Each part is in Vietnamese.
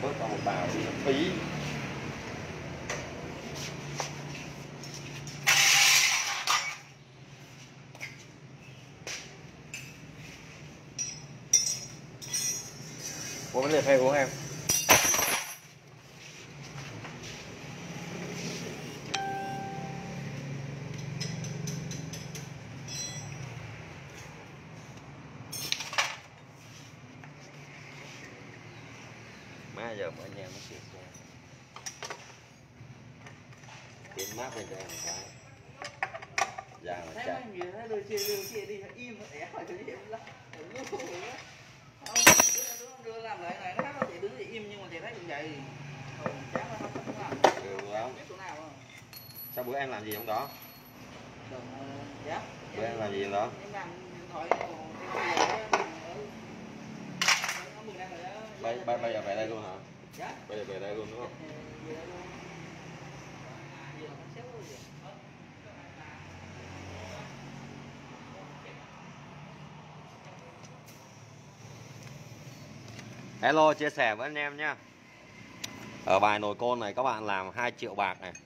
bớt qua một bào thì nó phí. Có vấn đề thay uống em. Má giờ mà anh em nó xịt xe tiến mát lên cho em một cái ra mà chạy. Đưa chia đi im ẻ phải cho im lắm. Đưa làm lại này nó chỉ đứng im nhưng mà chị thấy như vậy chán nó không làm. Được lắm. Sao bữa em làm gì trong đó? Dạ. Bữa em làm gì trong đó? Em làm điện thoại Bây giờ về đây luôn hả? Dạ. Bây giờ về đây luôn đúng không? Hello, chia sẻ với anh em nhé. Ở bài nồi côn này các bạn làm 2 triệu bạc này.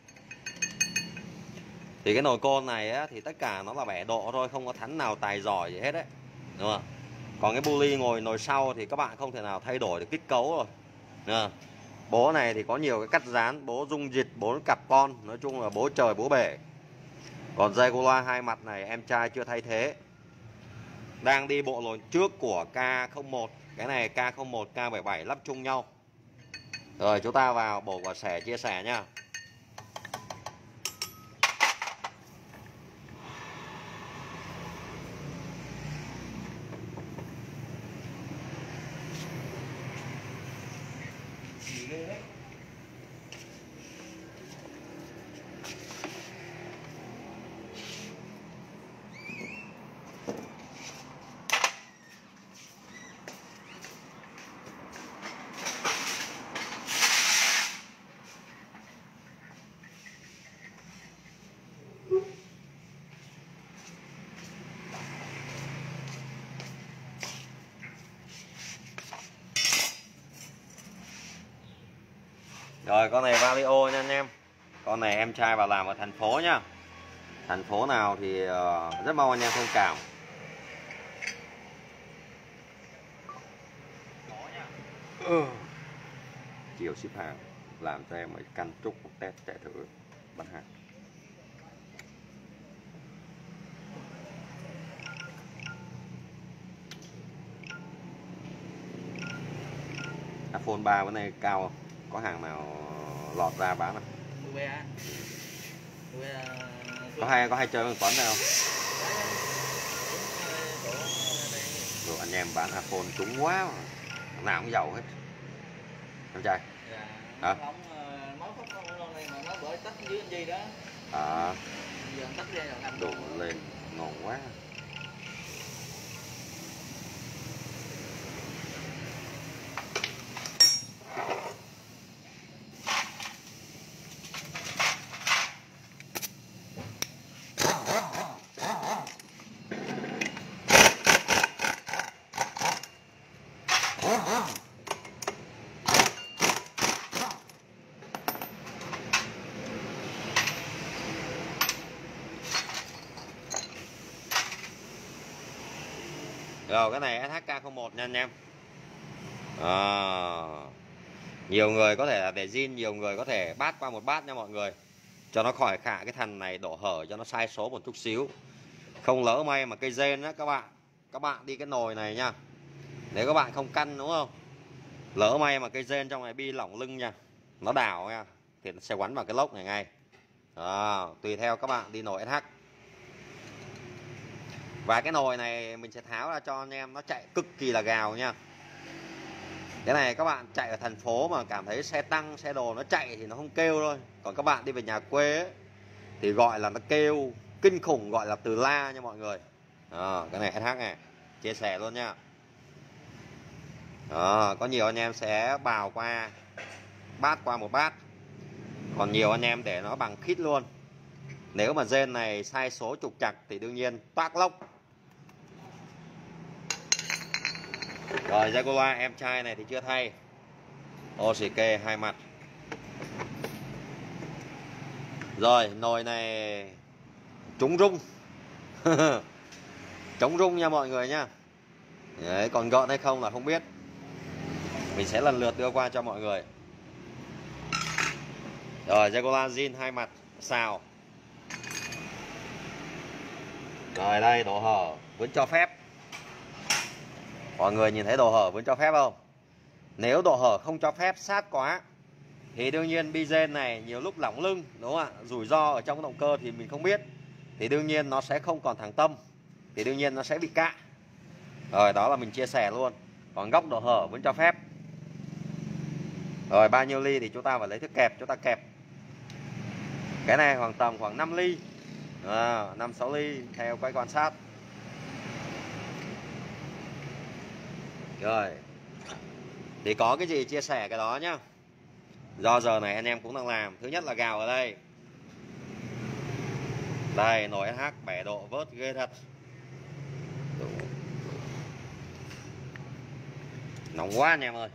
Thì cái nồi côn này á, thì tất cả nó là bẻ độ thôi, không có thắn nào tài giỏi gì hết đấy, đúng không? Còn cái bu ly ngồi nồi sau thì các bạn không thể nào thay đổi được kết cấu rồi, đúng không? Bố này thì có nhiều cái cắt dán, bố dung dịch, bố carbon, nói chung là bố trời bố bể. Còn Jaguar hai mặt này em trai chưa thay thế, đang đi bộ lồn trước của K01. Cái này K01, K77 lắp chung nhau. Rồi chúng ta vào bổ quả xẻ chia sẻ nha. Rồi con này Valio nha anh em. Con này em trai vào làm ở thành phố nhá. Thành phố nào thì rất mong anh em thông cảm. Chiều ship hàng làm cho em mấy căn trúc một test chạy thử bán hàng. iPhone 3 bữa nay cao không? Có hàng nào lọt ra bán không? Có hay chơi con Tuấn này không? Rồi anh em bán iPhone trúng quá mà. Nào cũng giàu hết. Em trai. Hả? Đổ lên ngon quá. Rồi cái này SHK01 nha anh em. Nhiều người có thể là để zin, nhiều người có thể bát qua một bát nha mọi người, cho nó khỏi khả cái thằng này đổ hở, cho nó sai số một chút xíu. Không lỡ may mà cây rên á các bạn đi cái nồi này nha, nếu các bạn không căn đúng không, lỡ may mà cây rên trong này bi lỏng lưng nha, nó đảo nha, thì nó sẽ quắn vào cái lốc này ngay. Tùy theo các bạn đi nồi SH. Và cái nồi này mình sẽ tháo ra cho anh em, nó chạy cực kỳ là gào nha. Cái này các bạn chạy ở thành phố mà cảm thấy xe tăng, xe đồ nó chạy thì nó không kêu thôi. Còn các bạn đi về nhà quê ấy, thì gọi là nó kêu kinh khủng, gọi là từ la nha mọi người. Cái này SH này, chia sẻ luôn nha. Có nhiều anh em sẽ bào qua bát qua một bát, còn nhiều anh em để nó bằng khít luôn. Nếu mà rên này sai số trục trặc thì đương nhiên toác lốc. Rồi Jaguar em trai này thì chưa thay. ô xì kê hai mặt. Rồi nồi này trúng rung. Chống rung nha mọi người nha. Đấy, còn gọn hay không là không biết. Mình sẽ lần lượt đưa qua cho mọi người. Rồi Zegola zin hai mặt xào. Rồi đây độ hở vẫn cho phép. Mọi người nhìn thấy độ hở vẫn cho phép không? Nếu độ hở không cho phép sát quá thì đương nhiên bizen này nhiều lúc lỏng lưng, đúng không ạ? Rủi ro ở trong động cơ thì mình không biết. Thì đương nhiên nó sẽ không còn thẳng tâm. Thì đương nhiên nó sẽ bị cạ. Rồi đó là mình chia sẻ luôn. Còn góc độ hở vẫn cho phép. Rồi bao nhiêu ly thì chúng ta phải lấy thước kẹp, chúng ta kẹp. Cái này khoảng 5 ly, 5-6 ly theo cái quan sát. Rồi thì có cái gì chia sẻ cái đó nhá. Do giờ này anh em cũng đang làm. Thứ nhất là gào ở đây. Đây nồi SH bẻ độ vớt ghê thật. Nóng quá anh em ơi.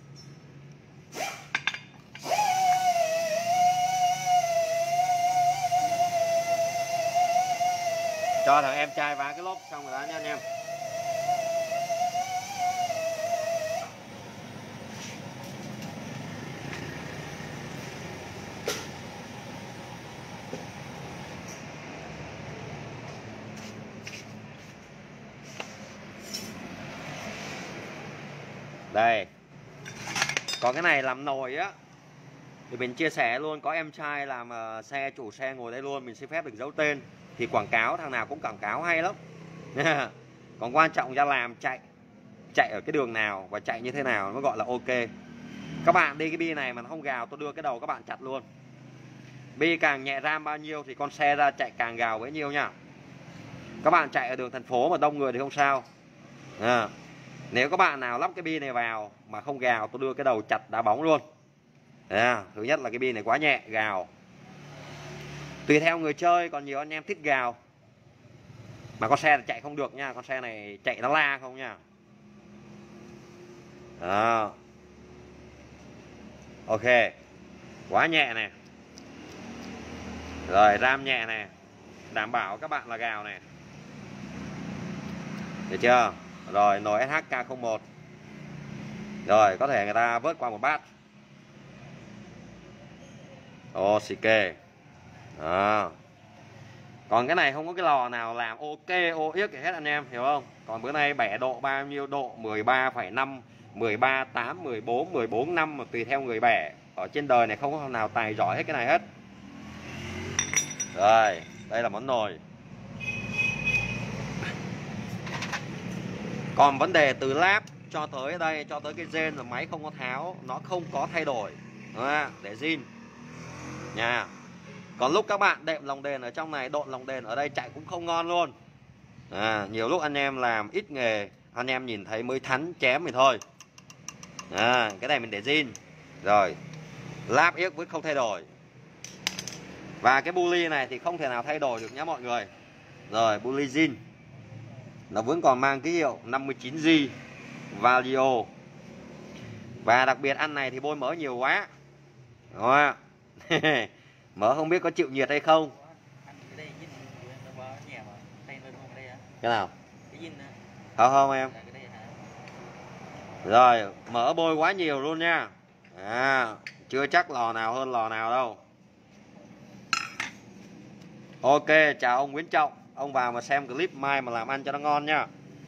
Cho thằng em trai vá cái lốp xong rồi đó nha anh em. Đây. Còn cái này làm nồi á thì mình chia sẻ luôn, có em trai làm xe, chủ xe ngồi đây luôn, mình xin phép được giấu tên. Thì quảng cáo thằng nào cũng quảng cáo hay lắm. Còn quan trọng ra làm chạy ở cái đường nào và chạy như thế nào nó gọi là ok. Các bạn đi cái bi này mà nó không gào, tôi đưa cái đầu các bạn chặt luôn. Bi càng nhẹ ram bao nhiêu thì con xe ra chạy càng gào bấy nhiêu nha. Các bạn chạy ở đường thành phố mà đông người thì không sao. Nếu các bạn nào lắp cái bi này vào mà không gào, tôi đưa cái đầu chặt đá bóng luôn. Thứ nhất là cái bi này quá nhẹ, gào. Tùy theo người chơi, còn nhiều anh em thích gào. Mà con xe này chạy không được nha, con xe này chạy nó la không nha. Đó. Ok. Quá nhẹ nè. Rồi ram nhẹ nè. Đảm bảo các bạn là gào nè. Được chưa? Rồi nồi SHK01. Rồi có thể người ta vớt qua một bát. Ô xì kê. Đó. Còn cái này không có cái lò nào làm ok ô yếc hết anh em hiểu không? Còn bữa nay bẻ độ bao nhiêu độ? 13,5, 13,8, 14, 14,5 mà tùy theo người bẻ. Ở trên đời này không có nào tài giỏi hết cái này hết. Rồi, đây là món nồi. Còn vấn đề từ láp cho tới đây, cho tới cái gen là máy không có tháo, nó không có thay đổi. Để zin nha. Còn lúc các bạn đệm lồng đèn ở trong này, độn lồng đèn ở đây chạy cũng không ngon luôn. Nhiều lúc anh em làm ít nghề, anh em nhìn thấy mới thắn chém thì thôi. Cái này mình để zin. Rồi láp yếc vẫn không thay đổi. Và cái bu ly này thì không thể nào thay đổi được nhá mọi người. Rồi bu ly zin, nó vẫn còn mang ký hiệu 59G Valio. Và đặc biệt ăn này thì bôi mỡ nhiều quá. Đúng không? Mỡ không biết có chịu nhiệt hay không. Cái nào? Không không em. Rồi mỡ bôi quá nhiều luôn nha. Chưa chắc lò nào hơn lò nào đâu. Ok, chào ông Nguyễn Trọng. Ông vào mà xem clip mai mà làm ăn cho nó ngon nha.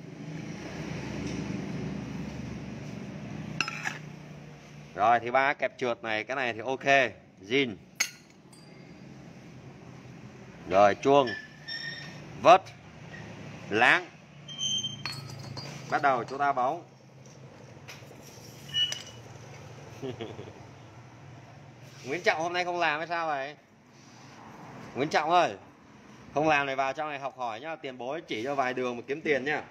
Rồi thì ba kẹp trượt này, cái này thì ok, zin. Rồi chuông, vớt, láng. Bắt đầu chúng ta bóng. Nguyễn Trọng hôm nay không làm hay sao vậy? Nguyễn Trọng ơi, không làm này vào trong này học hỏi nhá, tiền bối chỉ cho vài đường mà kiếm tiền nhá.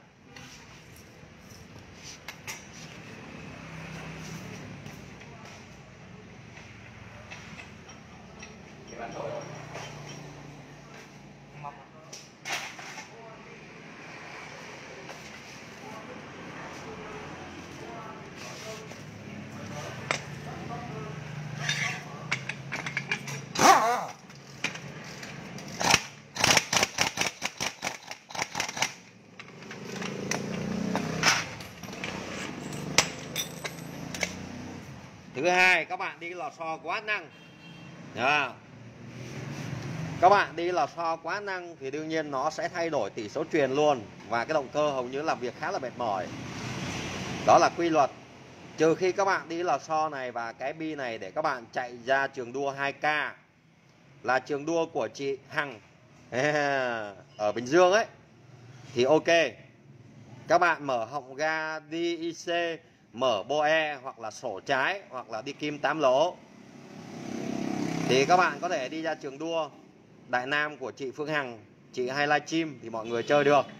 Thứ hai, các bạn đi lò xo quá năng. Đó. Các bạn đi lò xo quá năng thì đương nhiên nó sẽ thay đổi tỷ số truyền luôn. Và cái động cơ hầu như làm việc khá là mệt mỏi. Đó là quy luật. Trừ khi các bạn đi lò xo này và cái bi này để các bạn chạy ra trường đua 2K, là trường đua của chị Hằng ở Bình Dương ấy, thì ok. Các bạn mở họng ga đi IC, mở boe hoặc là sổ trái hoặc là đi kim 8 lỗ, thì các bạn có thể đi ra trường đua Đại Nam của chị Phương Hằng, chị hay livestream thì mọi người chơi được.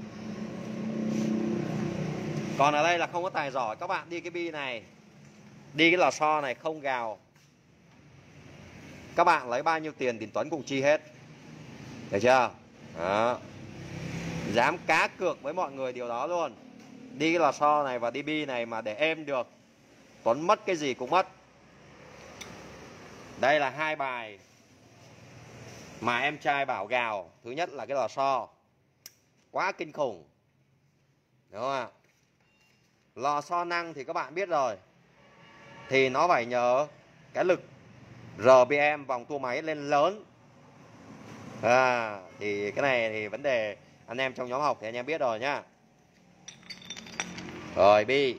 Còn ở đây là không có tài giỏi, các bạn đi cái bi này, đi cái lò xo này không gào, các bạn lấy bao nhiêu tiền thì Tuấn cùng chi hết. Được chưa? Đó. Dám cá cược với mọi người điều đó luôn. Đi cái lò xo này và đi bi này mà để êm được, Tuấn mất cái gì cũng mất. Đây là hai bài mà em trai bảo gào. Thứ nhất là cái lò xo quá kinh khủng, đúng không ạ? Lò xo năng thì các bạn biết rồi, thì nó phải nhờ cái lực RPM vòng tua máy lên lớn. Thì cái này thì vấn đề anh em trong nhóm học thì anh em biết rồi nhá. Rồi bi.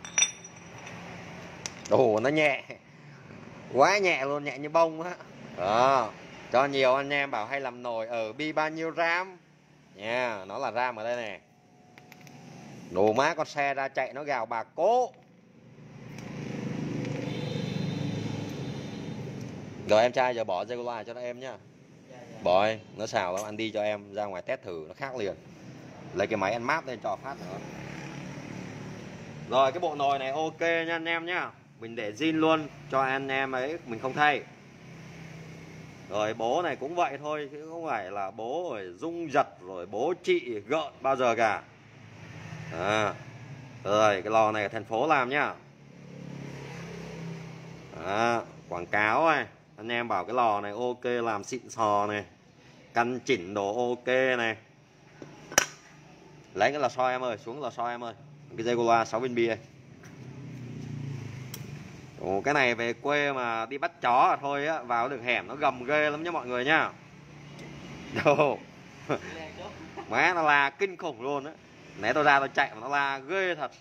Ồ, nó nhẹ, quá nhẹ luôn, nhẹ như bông á. Đó. Cho nhiều anh em bảo hay làm nồi ở bi bao nhiêu ram nha. Nó là ram ở đây nè. Đồ má con xe ra chạy nó gào bà cố. Rồi em trai giờ bỏ Regular cho nó em nhá. Bỏ ơi, nó xào lắm, anh đi cho em ra ngoài test thử nó khác liền. Lấy cái máy ăn mát lên cho phát nữa. Rồi cái bộ nồi này ok nha anh em nhá. Mình để zin luôn cho anh em ấy, mình không thay. Rồi bố này cũng vậy thôi, chứ không phải là bố rồi rung giật rồi bố trị gợn bao giờ cả. Rồi cái lò này ở thành phố làm nhá. Quảng cáo này, anh em bảo cái lò này ok, làm xịn sò này, căn chỉnh đồ ok này. Lấy cái lò xo em ơi, xuống lò xo em ơi. Cái Regular 6 viên bi đây. Ồ, cái này về quê mà đi bắt chó thôi á, vào đường hẻm nó gầm ghê lắm nhá mọi người nhá. Đồ. Má nó la kinh khủng luôn á. Nãy tôi ra tôi chạy mà nó la ghê thật.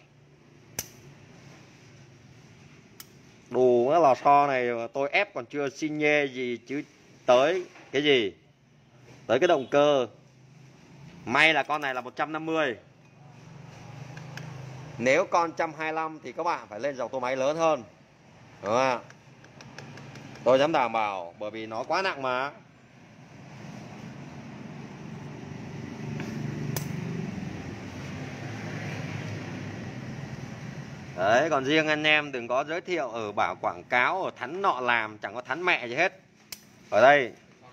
Đủ cái lò xo này tôi ép còn chưa xin nhê gì chứ tới cái gì. Tới cái động cơ. May là con này là 150. Nếu con 125 thì các bạn phải lên dòng tua máy lớn hơn. Đúng không ạ? Tôi dám đảm bảo, bởi vì nó quá nặng mà. Đấy, còn riêng anh em đừng có giới thiệu ở bảo quảng cáo ở thắn nọ làm, chẳng có thắn mẹ gì hết. Ở đây.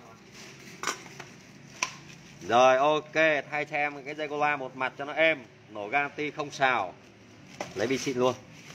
Rồi ok, thay cho em cái Regular một mặt cho nó êm, nổ guarantee không xào. Lấy bi xịn luôn.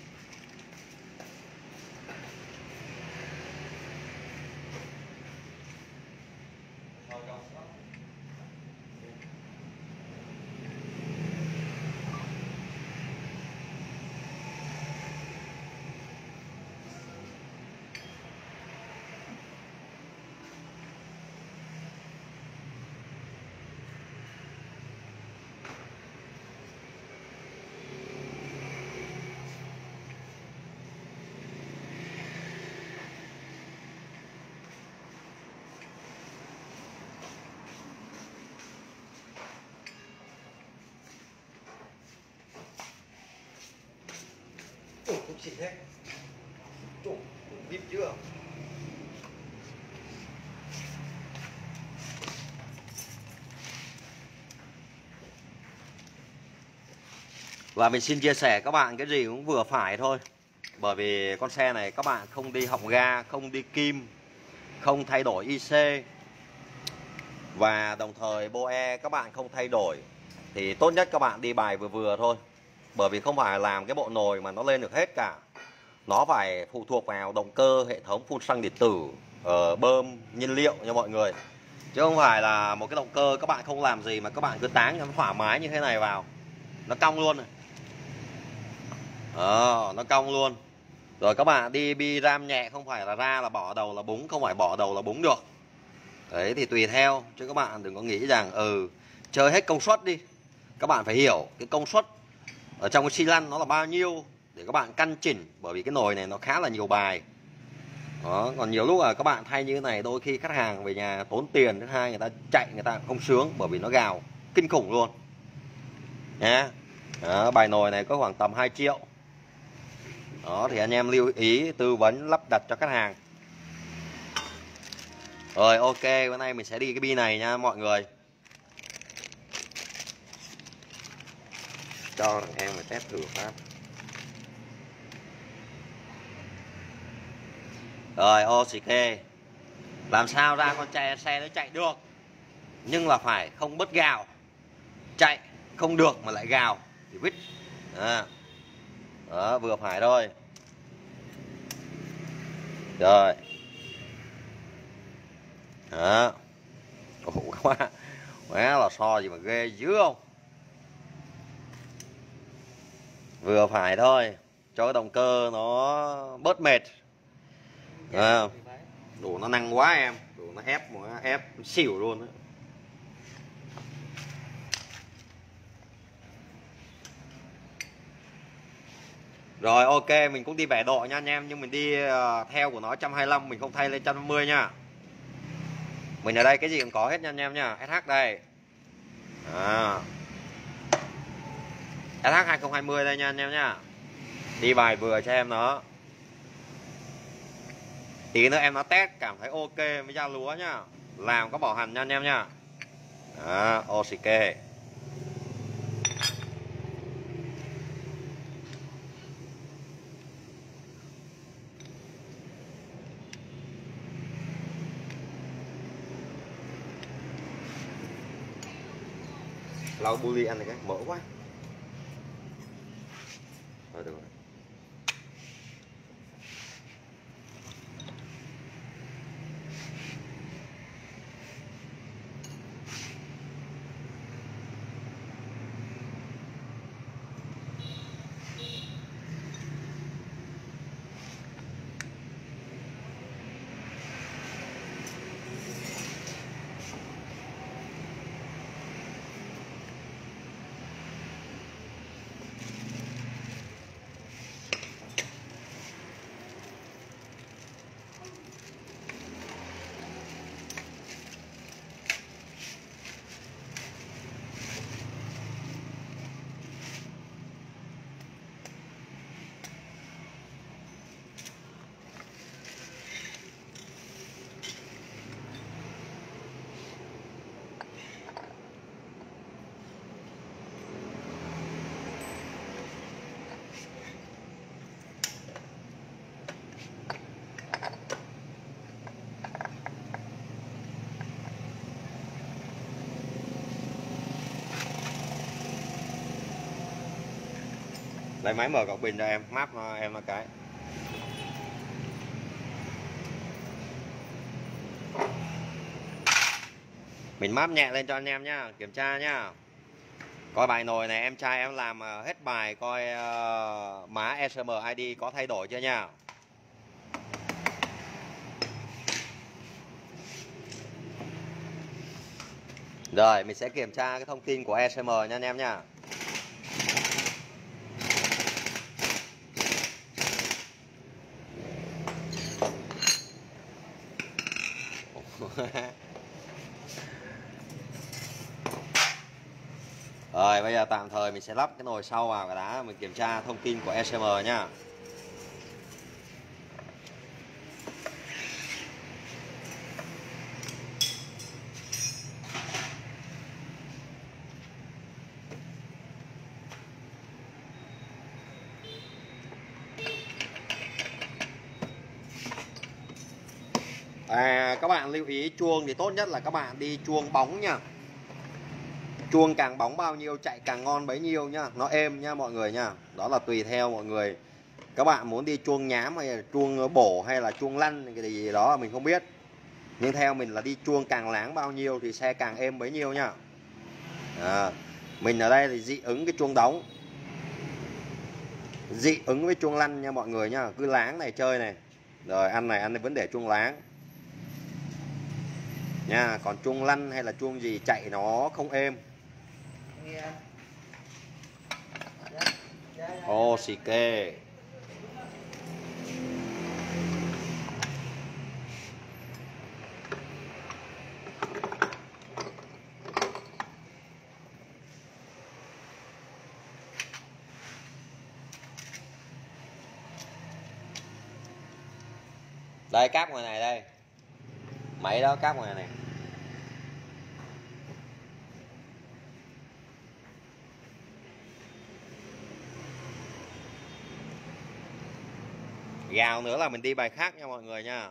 Không xịn thế. Vip chưa? Và mình xin chia sẻ các bạn cái gì cũng vừa phải thôi. Bởi vì con xe này các bạn không đi họng ga, không đi kim, không thay đổi IC, và đồng thời boe các bạn không thay đổi, thì tốt nhất các bạn đi bài vừa vừa thôi. Bởi vì không phải làm cái bộ nồi mà nó lên được hết cả. Nó phải phụ thuộc vào động cơ, hệ thống phun xăng điện tử, bơm nhiên liệu nha mọi người. Chứ không phải là một cái động cơ các bạn không làm gì mà các bạn cứ táng cho nó thoải mái như thế này vào. Nó cong luôn này. Nó cong luôn. Rồi các bạn đi bi ram nhẹ không phải là ra là bỏ đầu là búng, không phải bỏ đầu là búng được. Đấy thì tùy theo, chứ các bạn đừng có nghĩ rằng chơi hết công suất đi. Các bạn phải hiểu cái công suất ở trong cái xi lanh nó là bao nhiêu để các bạn căn chỉnh, bởi vì cái nồi này nó khá là nhiều bài. Đó, còn nhiều lúc là các bạn thay như thế này đôi khi khách hàng về nhà tốn tiền, thứ hai người ta chạy người ta không sướng bởi vì nó gào kinh khủng luôn nhé. Bài nồi này có khoảng tầm 2 triệu. Đó thì anh em lưu ý tư vấn lắp đặt cho khách hàng. Rồi ok, bữa nay mình sẽ đi cái bi này nha mọi người. Cho thằng em phải test thử phát. Rồi ok. Làm sao ra con xe nó chạy được, nhưng là phải không bớt gào. Chạy không được mà lại gào thì vít. Đó, vừa phải thôi. Rồi. Đó. Ủa quá. Quá là so gì mà ghê dữ không. Vừa phải thôi, cho cái động cơ nó bớt mệt. Đủ nó năng quá em, đủ nó ép xỉu luôn đó. Rồi ok, mình cũng đi bẻ độ nha anh em, nhưng mình đi theo của nó 125, mình không thay lên 150 nha. Mình ở đây cái gì cũng có hết nha anh em nha. SH đây. SH 2020 đây nha anh em nha. Đi bài vừa cho em nó. Tí nữa em nó test cảm thấy ok với dao lúa nhá, làm có bảo hành nha anh em nha. Ok. Lau buli ăn này cái mỡ quá. Rồi được rồi. Lấy máy mở cọc bình cho em, map em nó cái. Mình map nhẹ lên cho anh em nhá, kiểm tra nhá. Coi bài nồi này em trai em làm hết bài, coi má ECM ID có thay đổi chưa nha. Rồi mình sẽ kiểm tra cái thông tin của ECM nha anh em nha. Rồi bây giờ tạm thời mình sẽ lắp cái nồi sau vào cái đá, mình kiểm tra thông tin của ECM nhá. Các bạn lưu ý chuông thì tốt nhất là các bạn đi chuông bóng nha. Chuông càng bóng bao nhiêu chạy càng ngon bấy nhiêu nhá, nó êm nha mọi người nha. Đó là tùy theo mọi người. Các bạn muốn đi chuông nhám hay là chuông bổ hay là chuông lăn cái gì đó mình không biết. Nhưng theo mình là đi chuông càng láng bao nhiêu thì xe càng êm bấy nhiêu nha. Mình ở đây thì dị ứng cái chuông đóng. dị ứng với chuông lăn nha mọi người nhá, cứ láng này chơi này. Rồi ăn này vấn đề chuông láng nha, còn chuông lăn hay là chuông gì chạy nó không êm. Ô xì kê. Đây cáp ngoài này đây. Máy đó cáp ngoài này. Gào nữa là mình đi bài khác nha mọi người nha.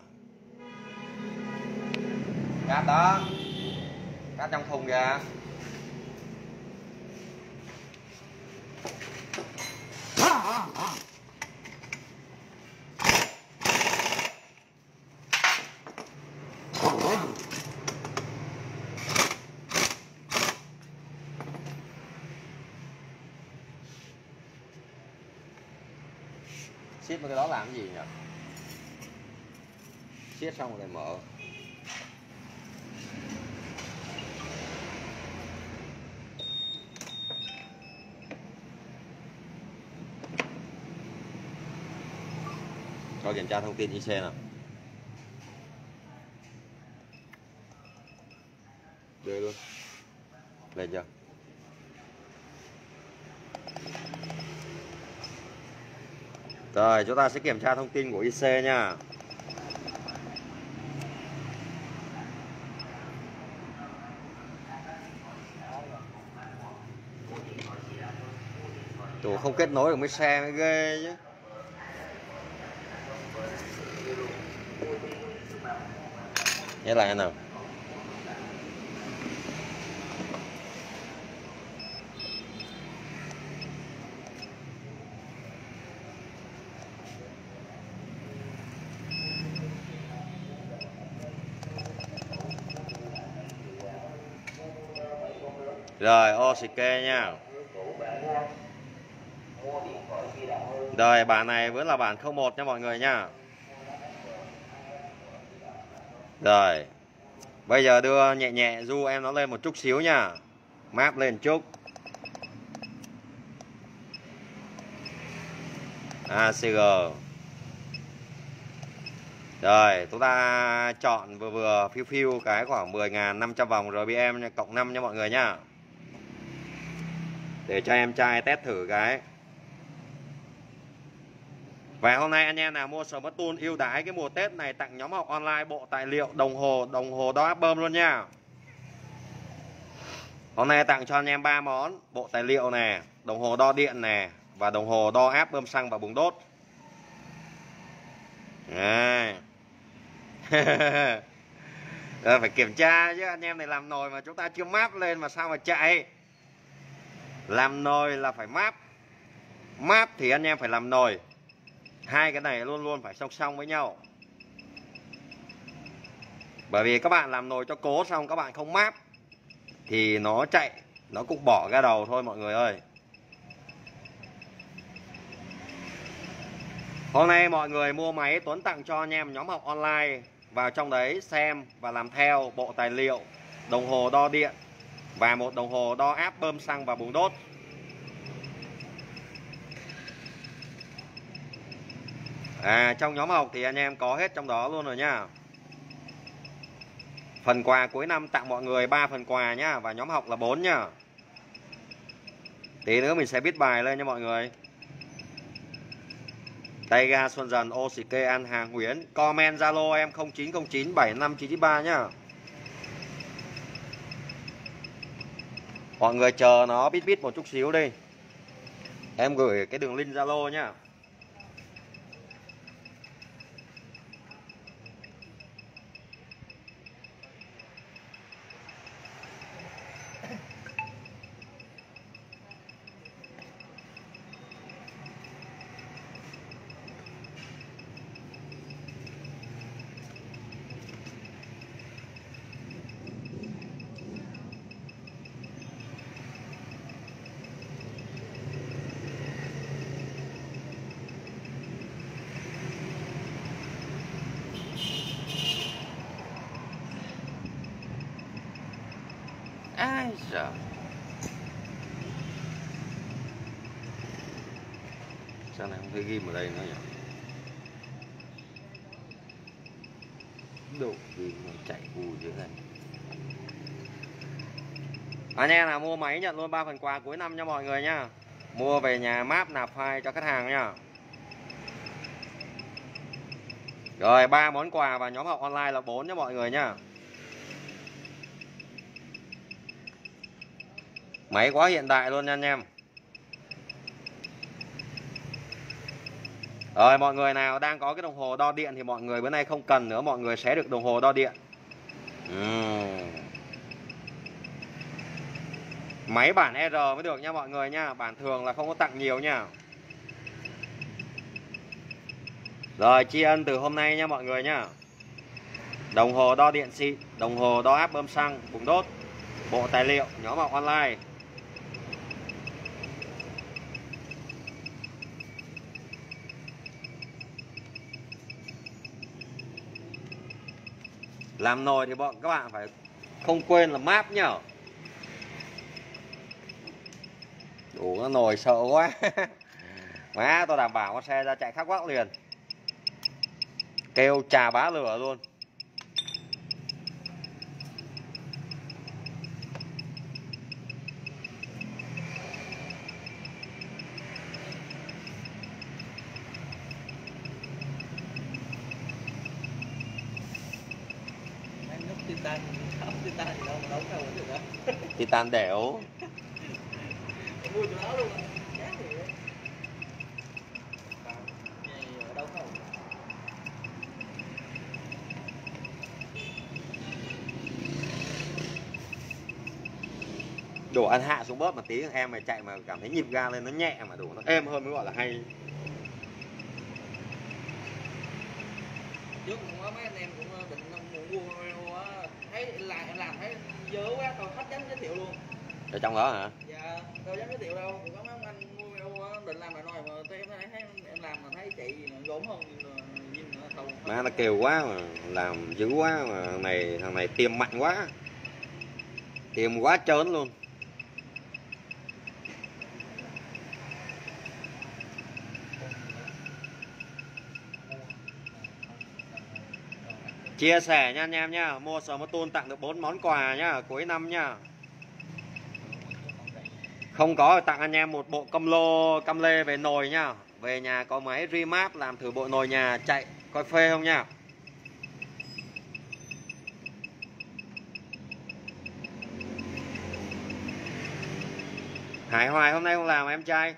Cáp đó. Cáp trong thùng kìa. Siết cái đó làm cái gì nhỉ? Siết xong rồi mở. Cho kiểm tra thông tin IC nào. Đây luôn. Lên chưa? Rồi chúng ta sẽ kiểm tra thông tin của IC nha. Tủ không kết nối được với xe mới ghê chứ. Nhớ lại nào. Rồi OCK nha. Rồi bản này vẫn là bản 01 nha mọi người nha. Rồi bây giờ đưa nhẹ nhẹ du em nó lên một chút xíu nha. Map lên chút. ACG. Rồi chúng ta chọn vừa vừa phiêu phiêu cái khoảng 10.500 vòng RPM cộng 5 nha mọi người nha. Để cho em trai test thử cái. Và hôm nay anh em nào mua Smart Tool ưu đãi cái mùa Tết này tặng nhóm học online bộ tài liệu đồng hồ đo áp bơm luôn nha. Hôm nay tặng cho anh em 3 món, bộ tài liệu nè, đồng hồ đo điện nè và đồng hồ đo áp bơm xăng và bùng đốt. Rồi phải kiểm tra chứ, anh em này làm nồi mà chúng ta chưa map lên mà sao mà chạy. Làm nồi là phải map. Map thì anh em phải làm nồi. Hai cái này luôn luôn phải song song với nhau. Bởi vì các bạn làm nồi cho cố xong các bạn không map thì nó chạy, nó cũng bỏ ra đầu thôi mọi người ơi. Hôm nay mọi người mua máy Tuấn tặng cho anh em nhóm học online. Vào trong đấy xem và làm theo bộ tài liệu, đồng hồ đo điện và một đồng hồ đo áp bơm xăng và bùng đốt. Trong nhóm học thì anh em có hết trong đó luôn rồi nha. Phần quà cuối năm tặng mọi người 3 phần quà nhá. Và nhóm học là 4 nhá. Tí nữa mình sẽ viết bài lên nha mọi người. Tay ga Xuân Dần, OCK An Hàng Huyến. Comment Zalo em 0909 75993 nhá. Mọi người chờ nó bít một chút xíu đi. Em gửi cái đường link Zalo nhá. Ai giời. Sao này không thấy ghim ở đây nữa nhỉ? Độ ghim nó chạy vùi dưới này. Anh em nào mua máy nhận luôn 3 phần quà cuối năm cho mọi người nhá. Mua về nhà map nạp file cho khách hàng nhá. Rồi 3 món quà và nhóm học online là 4 cho mọi người nhá. Máy quá hiện đại luôn nha anh em. Rồi mọi người nào đang có cái đồng hồ đo điện thì mọi người bữa nay không cần nữa, mọi người sẽ được đồng hồ đo điện. Máy bản R mới được nha mọi người nha, bản thường là không có tặng nhiều nha. Rồi tri ân từ hôm nay nha mọi người nha. Đồng hồ đo điện xịn, đồng hồ đo áp bơm xăng, bụng đốt, bộ tài liệu, nhóm học online. Làm nồi thì các bạn phải không quên là map nhá. Đủ nó nồi sợ quá. Má tôi đảm bảo con xe ra chạy khắc quắc liền. Kêu trà bá lửa luôn. Titan thì đâu mà đấu đâu được đó. Titan đẻo. Mua chỗ đó luôn. Giá thì ở đâu không? Đổ ăn hạ xuống bớt một tí em mày chạy mà cảm thấy nhịp ga lên nó nhẹ mà đủ nó êm hơn mới gọi là hay. Trước cũng có mấy anh em cũng định mua thấy làm thấy dớ quá tôi khách dám giới thiệu luôn. Ở trong đó hả? Dạ, đâu dám giới thiệu đâu, cũng có mấy anh mua định làm là nồi mà tôi em thấy em làm mà thấy chị gốm hơn nhìn thầu. Má nó kêu quá mà làm dữ quá mà thằng này tiêm mạnh quá. Tiêm quá trớn luôn. Chia sẻ nha anh em nhá, mua Smarttool tặng được 4 món quà nhá, cuối năm nhá. Không có tặng anh em một bộ căm lê về nồi nhá. Về nhà có máy remap làm thử bộ nồi nhà chạy coi phê không nhá. Hải Hoài hôm nay không làm em trai.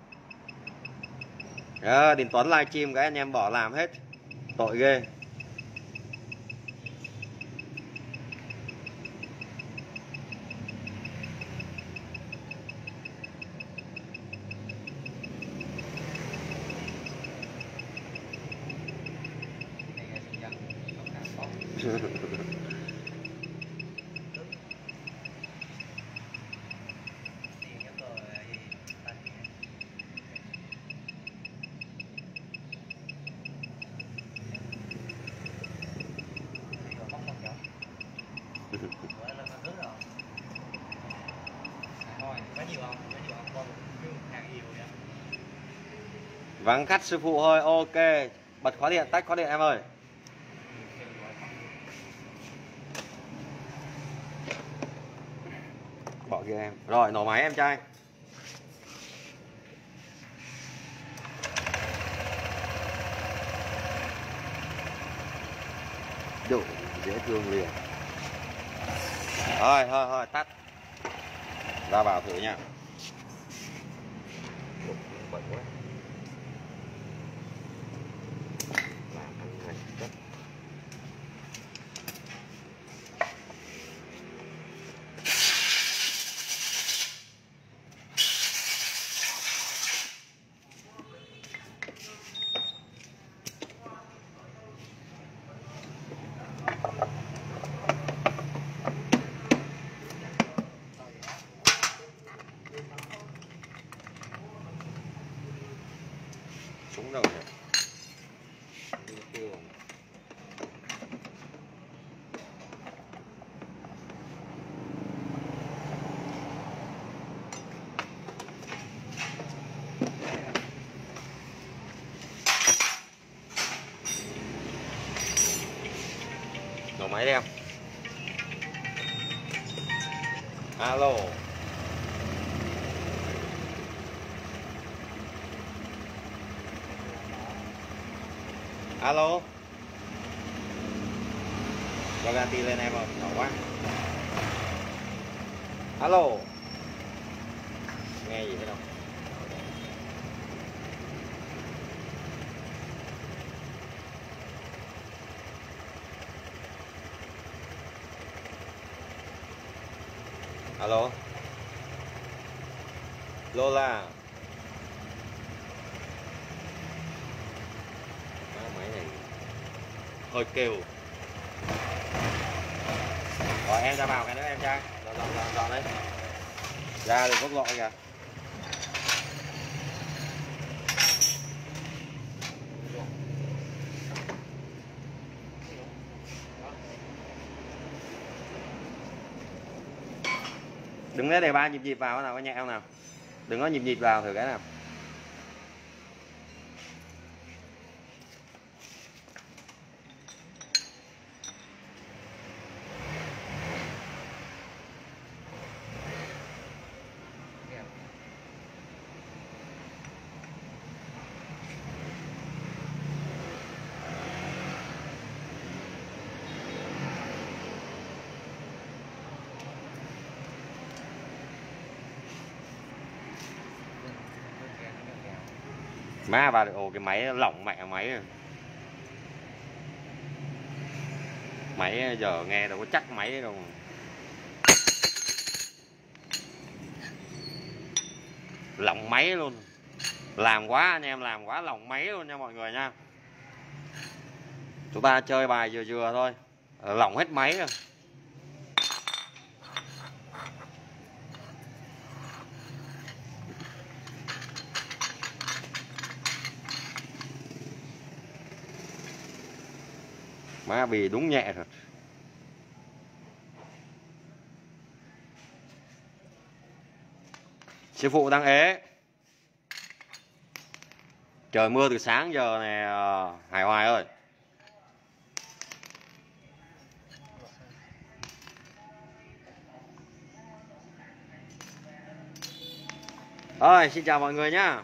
Đình Tuấn livestream cái anh em bỏ làm hết. Tội ghê. Vắng khách sư phụ thôi, ok. Bật khóa điện, tách khóa điện em ơi. Bỏ kia em. Rồi, nổ máy em trai. Đủ dễ thương liền. Thôi, tắt. Ra vào thử nha. Bật quá. Súng đâu rồi? máy đi em. Alo. Alo. Cho Ganti lên em ơi, nhỏ quá. Alo. Nghe gì hết đâu. Alo. Lola. Máy này hơi kêu. Rồi em ra vào cái nữa em trai. Dọn đấy. Ra được quốc lộ kìa. Đừng lấy đề ba nhịp vào nào, có nhẹ không nào. Đừng có nhịp vào thử cái nào. Má vào được, ồ cái máy lỏng mẹ máy. Máy giờ nghe đâu có chắc máy đâu. Lỏng máy luôn. Làm quá anh em, làm quá lỏng máy luôn nha mọi người nha. Chúng ta chơi bài vừa thôi. Lỏng hết máy rồi. Má bì đúng nhẹ thật. Sư phụ đang ế. Trời mưa từ sáng giờ này Hải Hoài ơi. Rồi, xin chào mọi người nhá.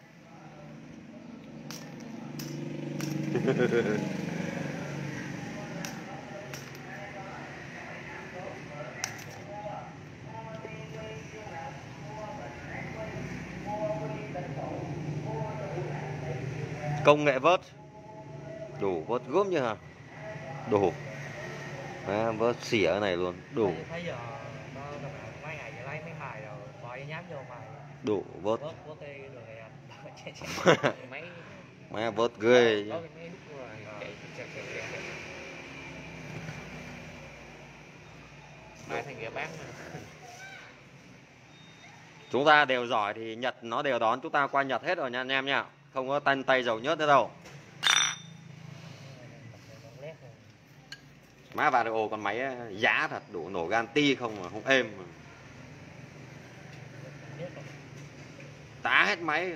Công nghệ vớt. Đủ vớt gốm như hả? Đủ. À, vớt xỉa này luôn, đủ. Thấy giờ mấy ngày lấy mấy bài rồi bỏ nhám vô mày. Đủ vớt. Vớt cái đường này mấy Má vớt ghê chứ. Mai thành nghĩa bán. Chúng ta đều giỏi thì Nhật nó đều đón chúng ta qua Nhật hết rồi nha anh em nha. Không có tay dầu nhớt nữa đâu. Má vào được, ồ con máy giá thật, đủ nổ ganti không mà không êm mà. Tá hết máy.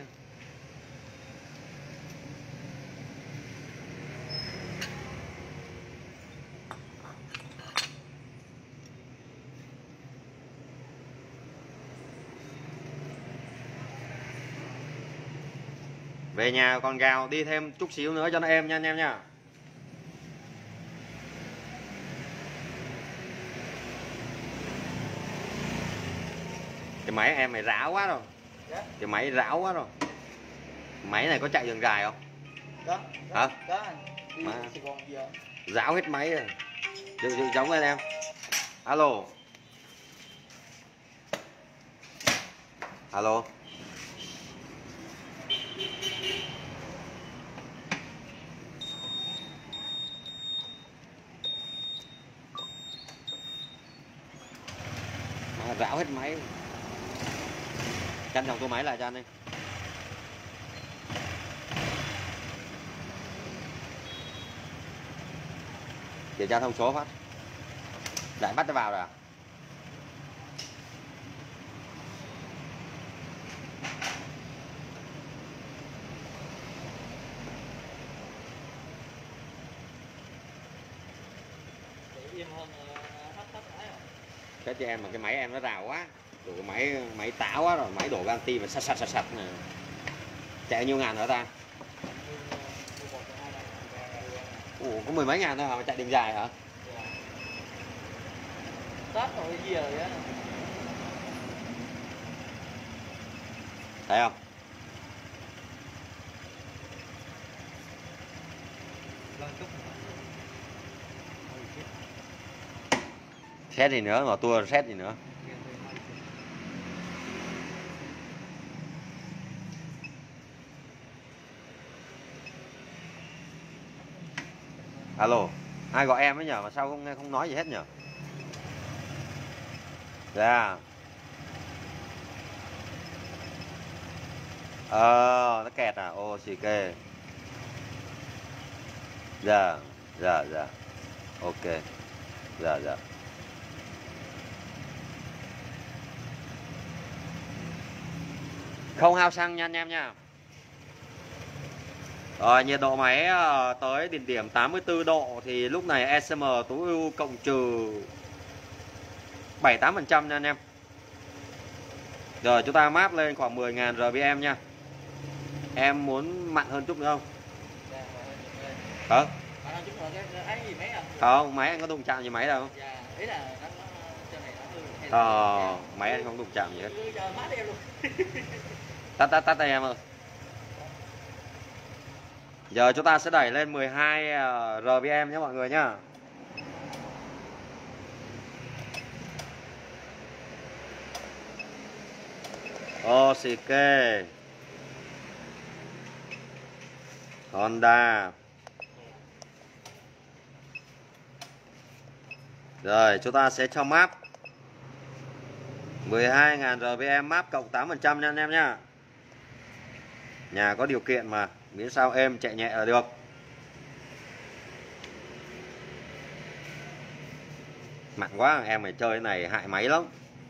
Về nhà còn gào đi thêm chút xíu nữa cho nó êm nha anh em nha. Cái máy em mày ráo quá rồi. Cái máy ráo quá rồi. Máy này có chạy đường dài không? Hả? Đi Sài Gòn giờ. Ráo hết máy rồi. Dự giống lên em. Alo. Alo. Ráo hết máy. Chăn dòng tua máy lại cho anh đi. Kiểm tra thông số phát. Lại bắt nó vào rồi à? hơn hết hết ấy rồi. Thế cho em mà cái máy em nó rào quá. Rồi cái máy táo quá rồi, máy đổ ganti mà sạch nè. Chạy nhiêu ngàn nữa ta? Ủa, có mười mấy ngàn thôi hả mà chạy đường dài hả? Tết rồi gì rồi á. Thấy không? Xét gì nữa, mà tua xét gì nữa. Alo, ai gọi em ấy nhờ mà sao không nói gì hết nhờ? Dạ. Nó kẹt à? Ô xì kê. Dạ, dạ. Ok. Dạ. Không hao xăng nha anh em nha. Rồi, nhiệt độ máy tới đỉnh điểm 84 độ thì lúc này ECM tối ưu cộng trừ 7-8% nha anh em. Rồi chúng ta map lên khoảng 10.000 RPM nha. Em muốn mặn hơn chút nữa không? Hả? Không, máy anh có đụng chạm gì máy đâu. Máy anh không đụng chạm gì hết. Tắt tay em ơi. Giờ chúng ta sẽ đẩy lên 12 RPM nhé mọi người nhá. OCK Honda. Rồi chúng ta sẽ cho map 12.000 RPM, map cộng 8% nha anh em nhá. Nhà có điều kiện mà, miễn sao êm chạy nhẹ là được. Mặn quá, em mày chơi cái này hại máy lắm.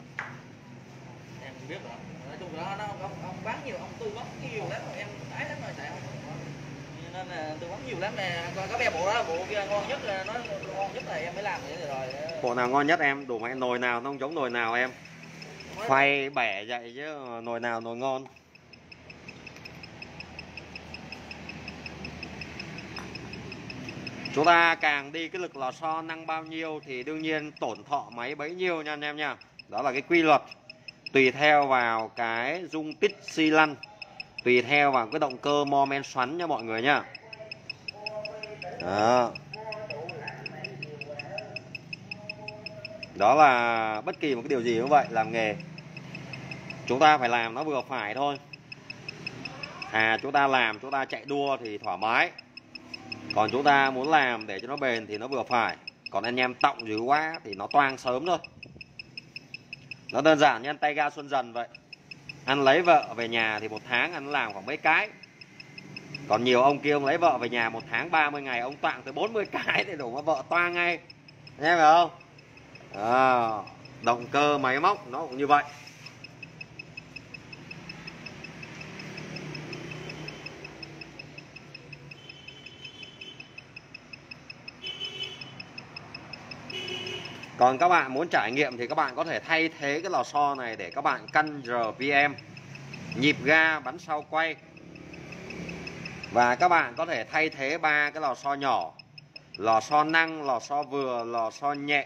Em biết rồi. Nói chung là ông bán nhiều, ông tư vấn nhiều lắm rồi, em ái lắm rồi, tại nên là tư vấn nhiều lắm nè. Coi có bè bộ đó, bộ kia ngon nhất là nó ngon nhất là em mới làm vậy rồi. Bộ nào ngon nhất em? Đủ mày nồi nào nó không giống nồi nào em. Phay bẻ vậy chứ nồi nào nồi ngon. Chúng ta càng đi cái lực lò xo năng bao nhiêu thì đương nhiên tổn thọ máy bấy nhiêu nha anh em nha. Đó là cái quy luật. Tùy theo vào cái dung tích xi lanh, tùy theo vào cái động cơ mo men xoắn nha mọi người nha. Đó là bất kỳ một cái điều gì cũng vậy, làm nghề chúng ta phải làm nó vừa phải thôi. Chúng ta làm, chúng ta chạy đua thì thoải mái. Còn chúng ta muốn làm để cho nó bền thì nó vừa phải. Còn anh em tọng dữ quá thì nó toang sớm thôi. Nó đơn giản như ăn tay ga Xuân Dần vậy. Anh lấy vợ về nhà thì một tháng anh làm khoảng mấy cái. Còn nhiều ông kia ông lấy vợ về nhà một tháng 30 ngày ông toạng tới 40 cái để đủ mà vợ toang ngay. Nghe phải không? Động cơ máy móc nó cũng như vậy. Còn các bạn muốn trải nghiệm thì các bạn có thể thay thế cái lò xo này để các bạn cân RPM, nhịp ga, bắn sau quay. Và các bạn có thể thay thế 3 cái lò xo nhỏ: lò xo năng, lò xo vừa, lò xo nhẹ.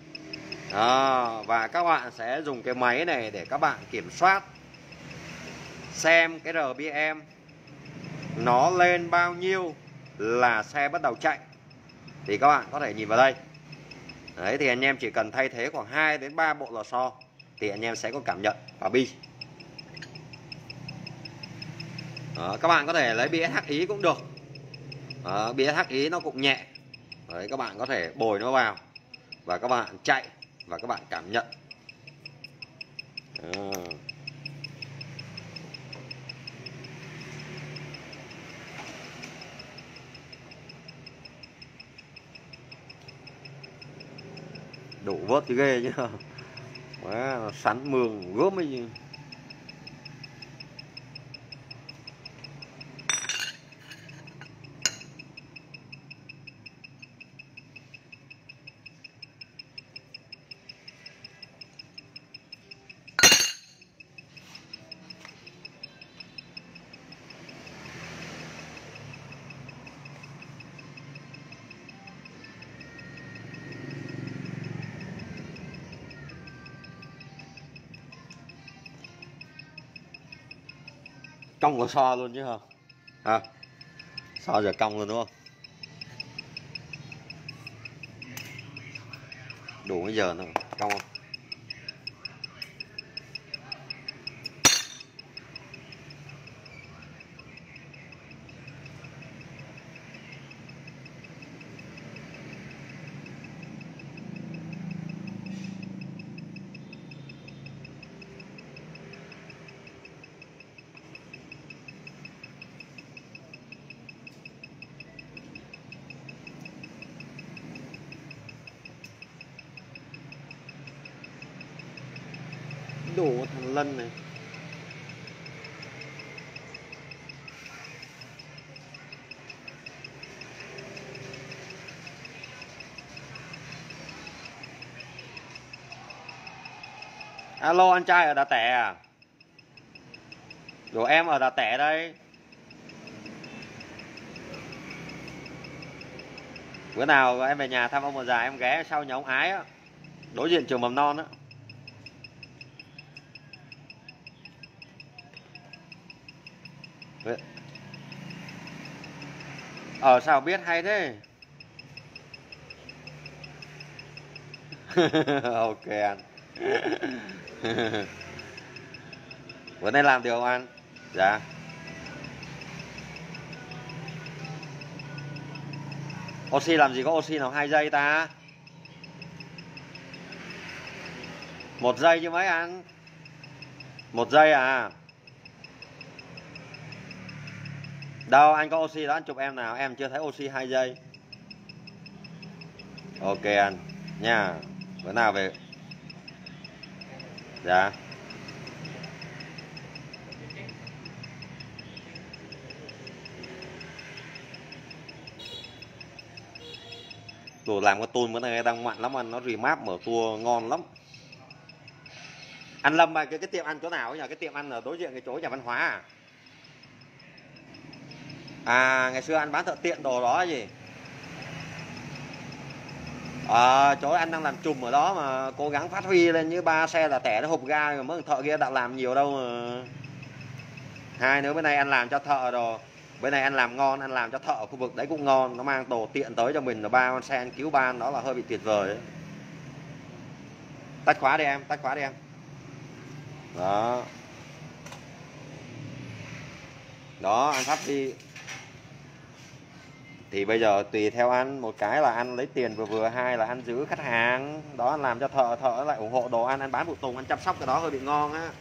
Và các bạn sẽ dùng cái máy này để các bạn kiểm soát xem cái RPM nó lên bao nhiêu là xe bắt đầu chạy. Thì các bạn có thể nhìn vào đây. Đấy, thì anh em chỉ cần thay thế khoảng 2 đến 3 bộ lò xo thì anh em sẽ có cảm nhận và bi. Các bạn có thể lấy BSHI cũng được. BSHI nó cũng nhẹ. Đấy, các bạn có thể bồi nó vào và các bạn chạy và các bạn cảm nhận. Đủ vớt thì ghê chứ. Quá sắn mường gớm ấy. Cong có so luôn chứ không? À, so giờ cong luôn đúng không? Đủ bây giờ nữa, cong không? Đủ thằng Lân này. Alo, anh trai ở Đà Tẻ à? Rồi em ở Đà Tẻ đây. Bữa nào em về nhà thăm ông bà già em ghé sau nhà ông Ái á, đối diện trường mầm non á. Sao biết hay thế? Ok anh. Bữa nay làm được không anh? Dạ. Oxy làm gì có oxy nào 2 giây ta? 1 giây chứ mấy anh? 1 giây à? Đâu anh có oxy đó anh chụp em nào, em chưa thấy oxy 2 giây. Ok anh nha. Bữa nào về. Dạ. Rồi làm cái tool bữa nay đang mặn lắm anh, nó remap mở tour ngon lắm. Anh Lâm ơi, cái tiệm ăn chỗ nào nhỉ? Cái tiệm ăn ở đối diện cái chỗ nhà văn hóa à? À, ngày xưa anh bán thợ tiện đồ đó gì? Chỗ anh đang làm chùm ở đó mà cố gắng phát huy lên, như 3 xe là tẻ nó hộp ga mà mấy thợ kia đã làm nhiều đâu mà. Hai nữa bên này anh làm cho thợ rồi. Bên này anh làm ngon, anh làm cho thợ ở khu vực đấy cũng ngon, nó mang đồ tiện tới cho mình là 3 con xe anh cứu ban, đó là hơi bị tuyệt vời đấy. Tắt khóa đi em, tắt khóa đi em. Đó. Đó, anh phát đi. Thì bây giờ tùy theo anh, một cái là anh lấy tiền vừa vừa, hai là anh giữ khách hàng. Đó, anh làm cho thợ lại ủng hộ đồ anh bán phụ tùng, anh chăm sóc cái đó hơi bị ngon á.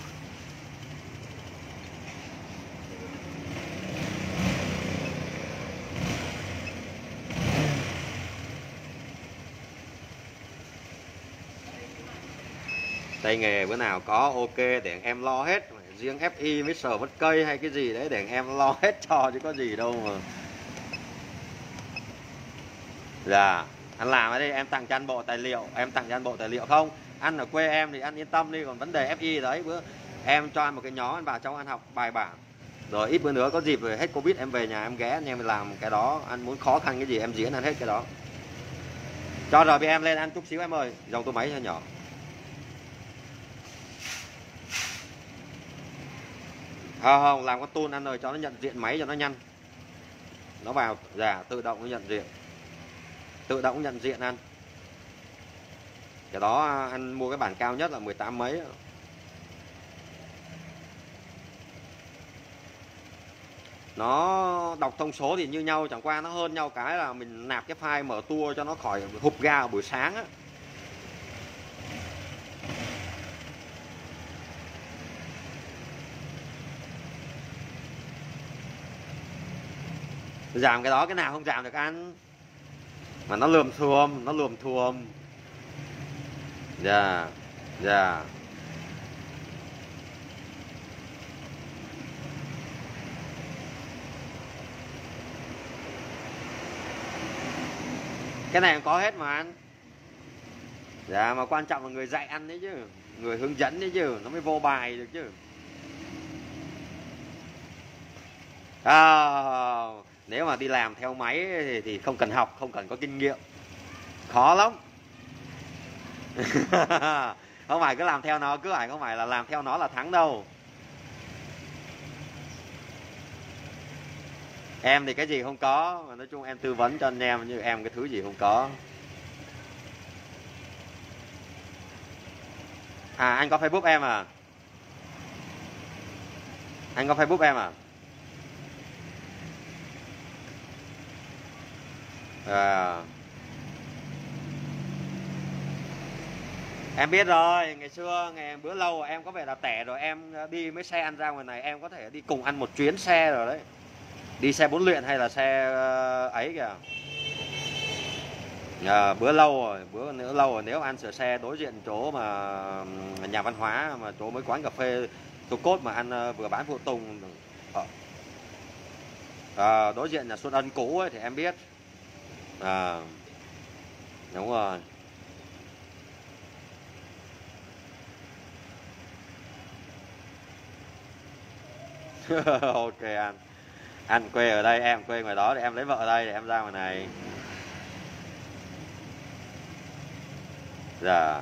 Tay nghề bữa nào có ok để em lo hết. Riêng FI với sờ vất cây hay cái gì đấy để em lo hết cho chứ có gì đâu mà. Dạ, anh làm ở đây em tặng cho anh bộ tài liệu, em tặng cho anh bộ tài liệu không? Anh ở quê em thì anh yên tâm đi, còn vấn đề FI đấy bữa em cho anh một cái nhóm anh vào trong anh học bài bản. Rồi ít bữa nữa có dịp rồi hết Covid em về nhà em ghé anh em làm cái đó, anh muốn khó khăn cái gì em diễn anh hết cái đó. Cho RPM lên ăn chút xíu em ơi, dòng tô máy cho nhỏ. Không, làm con tool anh ơi, cho nó nhận diện máy cho nó nhanh. Nó vào, dạ, tự động nó nhận diện. Tự động nhận diện anh. Cái đó anh mua cái bản cao nhất là 18 mấy. Nó đọc thông số thì như nhau, chẳng qua nó hơn nhau cái là mình nạp cái file mở tour cho nó khỏi hụp ga ở buổi sáng á. Giảm cái đó cái nào không giảm được anh. Mà nó lườm thuồm, nó lườm thuồm. Dạ, dạ. Cái này có hết mà anh. Dạ, mà quan trọng là người dạy ăn đấy chứ, người hướng dẫn đấy chứ, nó mới vô bài được chứ. Nếu mà đi làm theo máy thì không cần học, không cần có kinh nghiệm, khó lắm. Không phải cứ làm theo nó, cứ phải không phải là làm theo nó là thắng đâu. Em thì cái gì không có, mà nói chung em tư vấn cho anh em, như em cái thứ gì không có. À anh có Facebook em à? Anh có Facebook em à? À, em biết rồi, ngày xưa bữa lâu em có vẻ là tẻ rồi, em đi mấy xe ăn ra ngoài này em có thể đi cùng ăn một chuyến xe rồi đấy. Đi xe 4 luyện hay là xe ấy kìa. À, bữa lâu rồi, bữa nữa lâu rồi, nếu ăn sửa xe đối diện chỗ mà nhà văn hóa, mà chỗ mấy quán cà phê Tô Cốt mà ăn vừa bán phụ tùng đối diện nhà Xuân Ân cũ ấy thì em biết. À, đúng rồi. Ok anh quê ở đây, em quê ngoài đó thì em lấy vợ ở đây thì em ra ngoài này. Dạ.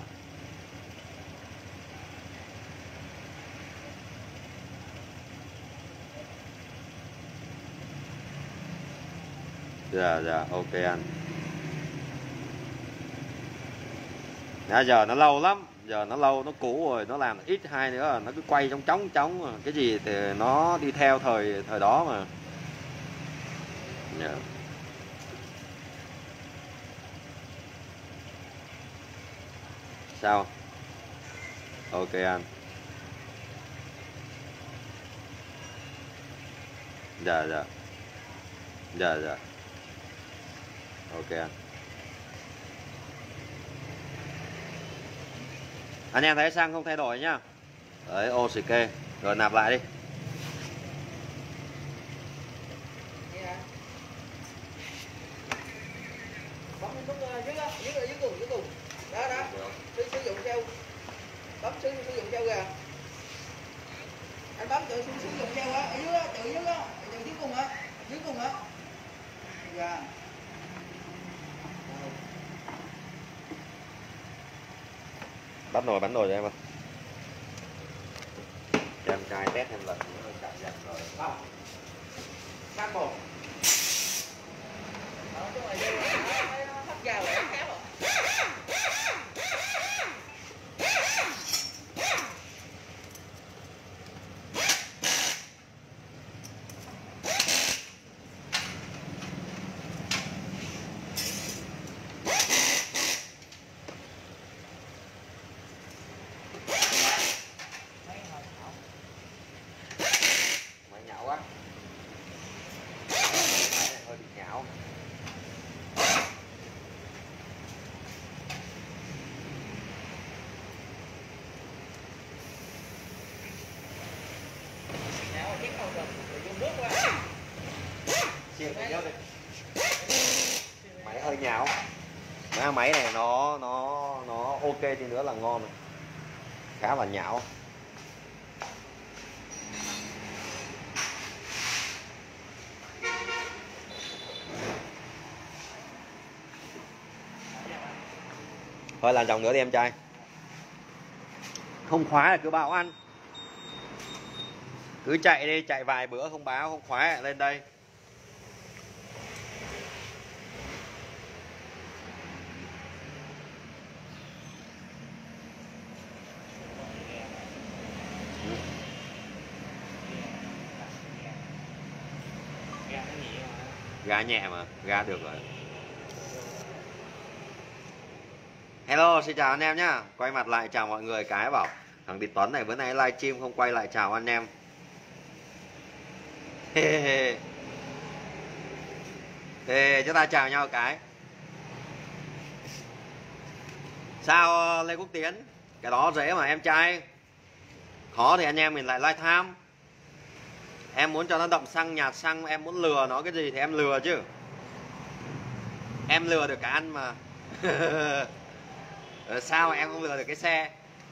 Dạ dạ ok anh. Giờ nó lâu lắm, giờ nó lâu, nó cũ rồi, nó làm ít hai nữa nó cứ quay trong chóng cái gì thì nó đi theo thời đó mà. Dạ. Sao? Ok anh. Dạ dạ. Dạ dạ. Ok anh. Anh em thấy xăng không thay đổi nhá. Đấy, OCK. Rồi nạp lại đi. Bấm nút dưới cùng. Đó đó. Sử dụng treo. Bấm sử dụng treo kìa. Anh bấm tự sử dụng treo á, ở dưới á, tự dưới á, dưới cùng á. Dưới cùng á. Dạ. Bắt nồi cho em ơi. Cho em trai test em lần nữa chạy dần rồi. Bắt một. Đó, cái này hấp vào để em kéo rồi. Máy nhão quá. Hơi bị nhão. Máy hơi nhão. Máy này nó ok thì nữa là ngon rồi. Khá là nhão. Thôi làm vòng nữa đi em trai. Không khóa là cứ bảo ăn. Cứ chạy đi, chạy vài bữa không báo, không khóa lên đây. Ga nhẹ mà, ga được rồi. Hello, xin chào anh em nhá. Quay mặt lại chào mọi người cái bảo thằng Địch Tuấn này bữa nay livestream không quay lại chào anh em. Chúng ta chào nhau cái. Sao Lê Quốc Tiến? Cái đó dễ mà em trai. Khó thì anh em mình lại live tham. Em muốn cho nó đậm xăng, nhạt xăng, em muốn lừa nó cái gì thì em lừa chứ. Em lừa được cả ăn mà. Sao mà em không lừa được cái xe?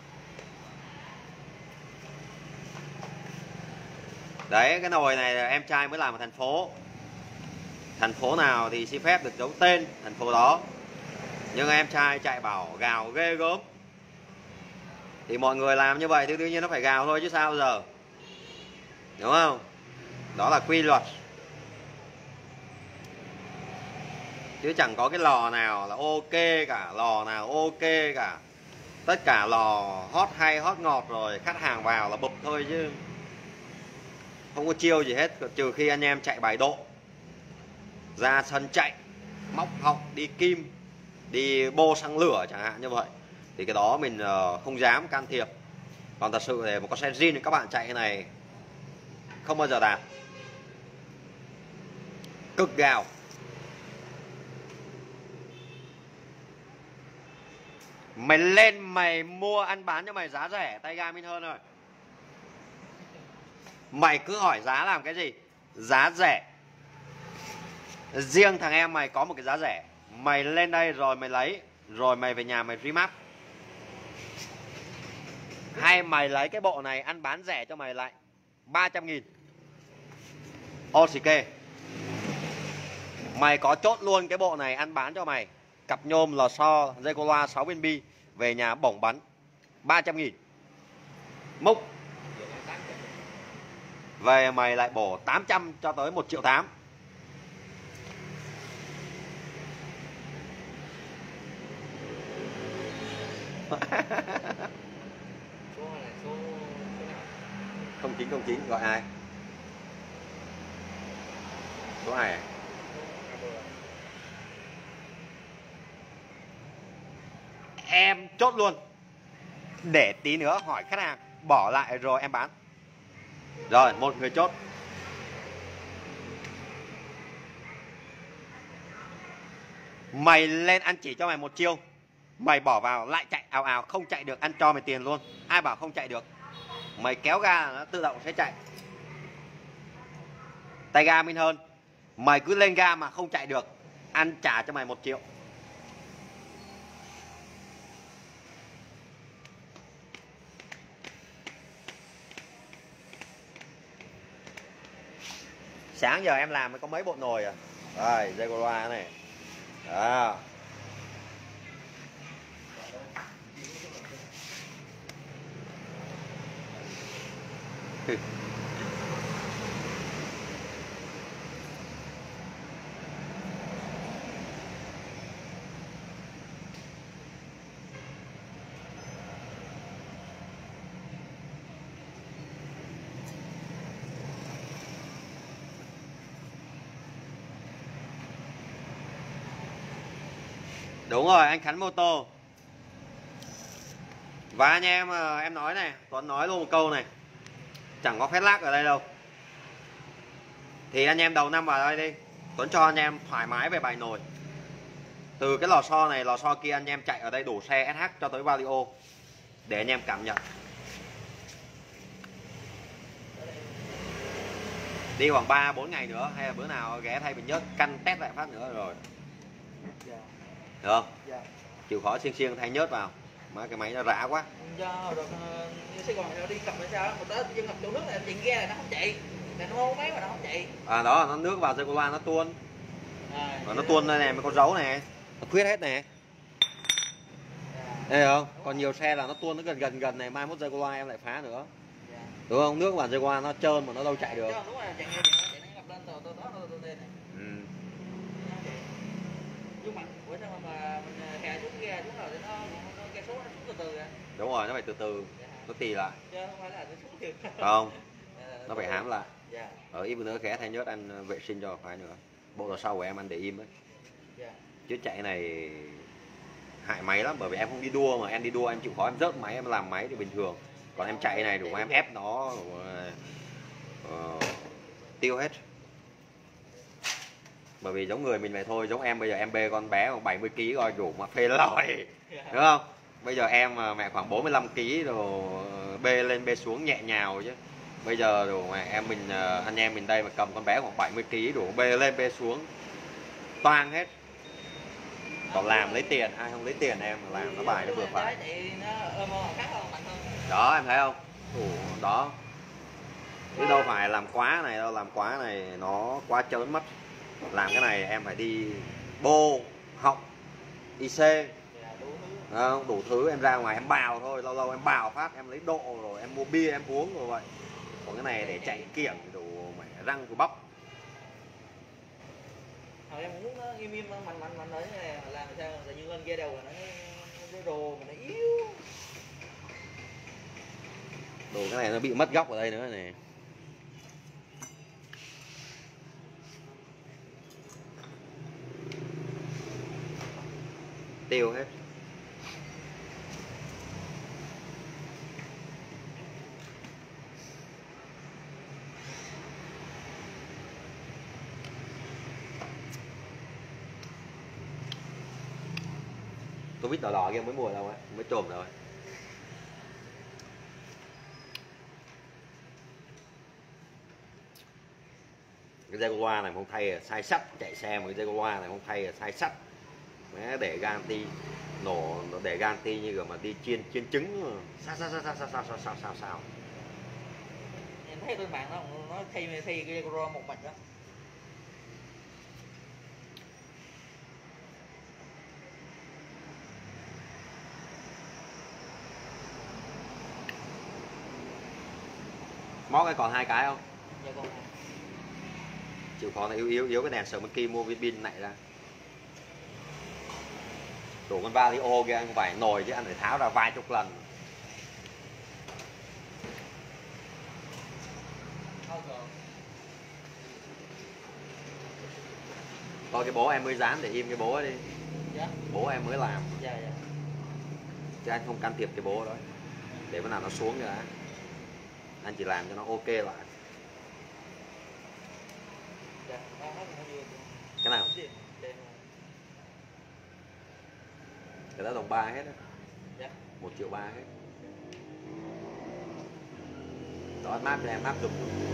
Đấy, cái nồi này em trai mới làm ở thành phố. Thành phố nào thì xin phép được giấu tên thành phố đó. Nhưng em trai chạy bảo gào ghê gớm. Thì mọi người làm như vậy thì tự nhiên nó phải gào thôi chứ sao giờ. Đúng không? Đó là quy luật. chứ chẳng có cái lò nào là ok cả, lò nào ok cả. Tất cả lò hot hay hot ngọt rồi khách hàng vào là bụp thôi chứ không có chiêu gì hết, trừ khi anh em chạy bài độ, ra sân chạy móc họng đi kim, đi bô xăng lửa chẳng hạn như vậy, thì cái đó mình không dám can thiệp. Còn thật sự để một con xe zin thì các bạn chạy cái này không bao giờ đạt, cực gào. Mày lên mày mua ăn bán cho mày giá rẻ tay ga Minh Hơn rồi. Mày cứ hỏi giá làm cái gì? Giá rẻ. Riêng thằng em mày có một cái giá rẻ. Mày lên đây rồi mày lấy, rồi mày về nhà mày remap. Hay mày lấy cái bộ này ăn bán rẻ cho mày lại 300.000 OCK. Mày có chốt luôn cái bộ này ăn bán cho mày, cặp nhôm lò xo Zegola 6 viên bi, về nhà bổng bắn 300.000 múc. Về mày lại bổ 800 cho tới 1,8 triệu. Không 0909 gọi ai? Số 2 à? Em chốt luôn, để tí nữa hỏi khách hàng bỏ lại rồi em bán. Rồi, một người chốt. Mày lên ăn chỉ cho mày một chiêu, mày bỏ vào lại chạy ào ào, không chạy được ăn cho mày tiền luôn. Ai bảo không chạy được? Mày kéo ga nó tự động sẽ chạy. Tay ga Minh Hơn, mày cứ lên ga mà không chạy được, ăn trả cho mày 1 triệu. Sáng giờ em làm mới có mấy bộ nồi à. Rồi, Zegola này. Đó. Đúng rồi, anh Khánh mô tô. Và anh em nói này, Tuấn nói luôn một câu này, chẳng có phép lắc ở đây đâu. Thì anh em đầu năm vào đây đi, Tuấn cho anh em thoải mái về bài nồi. Từ cái lò xo này, lò xo kia anh em chạy ở đây đủ xe SH cho tới Valio, để anh em cảm nhận. Đi khoảng 3-4 ngày nữa, hay là bữa nào ghé thay bình nhất căn test lại phát nữa rồi. Được không? Dạ. Chịu khó xiên thay nhớt vào. Má cái máy nó rã quá. Do rồi Sài Gòn nó đi cặp hay sao? Một đó tự nhiên ngập chỗ nước này chạy ghe này nó không chạy. Này nó hô máy mà nó không chạy. À đó, nó nước vào Zegola nó tuôn. Và nó tuôn đây này, mấy con dấu này, nó khuyết hết này. Đây không? Còn nhiều xe là nó tuôn nó gần này, mai mốt Zegola em lại phá nữa. Đúng không? Nước vào Zegola nó trơn mà nó đâu chạy được. Đúng rồi, chạy nó ngập lên từ đó đây này. Nhưng mà bữa sao mà mình kè xuống ghe xuống rồi thì nó ke số nó xuống từ từ à. Đúng rồi, nó phải từ từ, nó tì lại. Chứ không phải là nó xuống thiệt. Không, nó phải hãm lại. Dạ. Ở ít bữa nữa ghé thay nhớt anh vệ sinh cho phải nữa. Bộ đằng sau của em anh để im đấy. Dạ. Chứ chạy này hại máy lắm, bởi vì em không đi đua mà, em đi đua em chịu khó em rớt máy, em làm máy thì bình thường. Còn em chạy này đủ em ép nó tiêu hết. Bởi vì giống người mình vậy thôi, giống em bây giờ em bê con bé khoảng 70 kg rồi đủ mà phê lòi, đúng không? Bây giờ em mẹ khoảng 45 kg rồi bê lên bê xuống nhẹ nhào chứ. Bây giờ đủ mẹ em mình anh em mình đây mà cầm con bé khoảng 70 kg đủ bê lên bê xuống toang hết. Còn làm lấy tiền, ai không lấy tiền em làm nó bài nó vừa phải. Đó em thấy không? Đó. Chứ đâu phải làm quá này đâu, làm quá này nó quá trớn mất. Làm cái này em phải đi bô, họng, IC, đủ thứ em ra ngoài em bào thôi, lâu lâu em bào phát em lấy độ rồi em mua bia em uống rồi vậy. Còn cái này để chạy kiểng đủ mẹ răng của bắp. Em muốn im im mạnh ở như này làm sao tự nhiên lên ghe đầu là nó đồ mà nó yếu. Đồ cái này nó bị mất góc ở đây nữa này. Tiêu hết. Tôi biết đỏ đỏ kia mới mùa đâu ấy, mới trồm rồi. Cái Jaguar này không thay sai sắt, chạy xe mà cái Jaguar này không thay sai sắt. Mẹ để ganti nổ, để ganti như kiểu mà đi chiên trứng sao. Em thấy trên mạng nó thay cái Jaguar một mạch đó. Móc cái còn 2 cái không? Dạ còn. Chịu khó là yếu cái đèn sờ bên kia mua viên pin này ra. Đổ con Vario kia anh không phải nồi chứ anh phải tháo ra vài chục lần. Coi cái bố em mới dán để im cái bố ấy đi. Dạ. Bố em mới làm. Dạ. Chứ anh không can thiệp cái bố đó. Để bữa nào nó xuống rồi đã. Anh chỉ làm cho nó ok lại. Dạ. Cái nào? Cái đó đồng 3 hết á. Dạ. 1,3 triệu hết. Đó anh map cho em map dùng.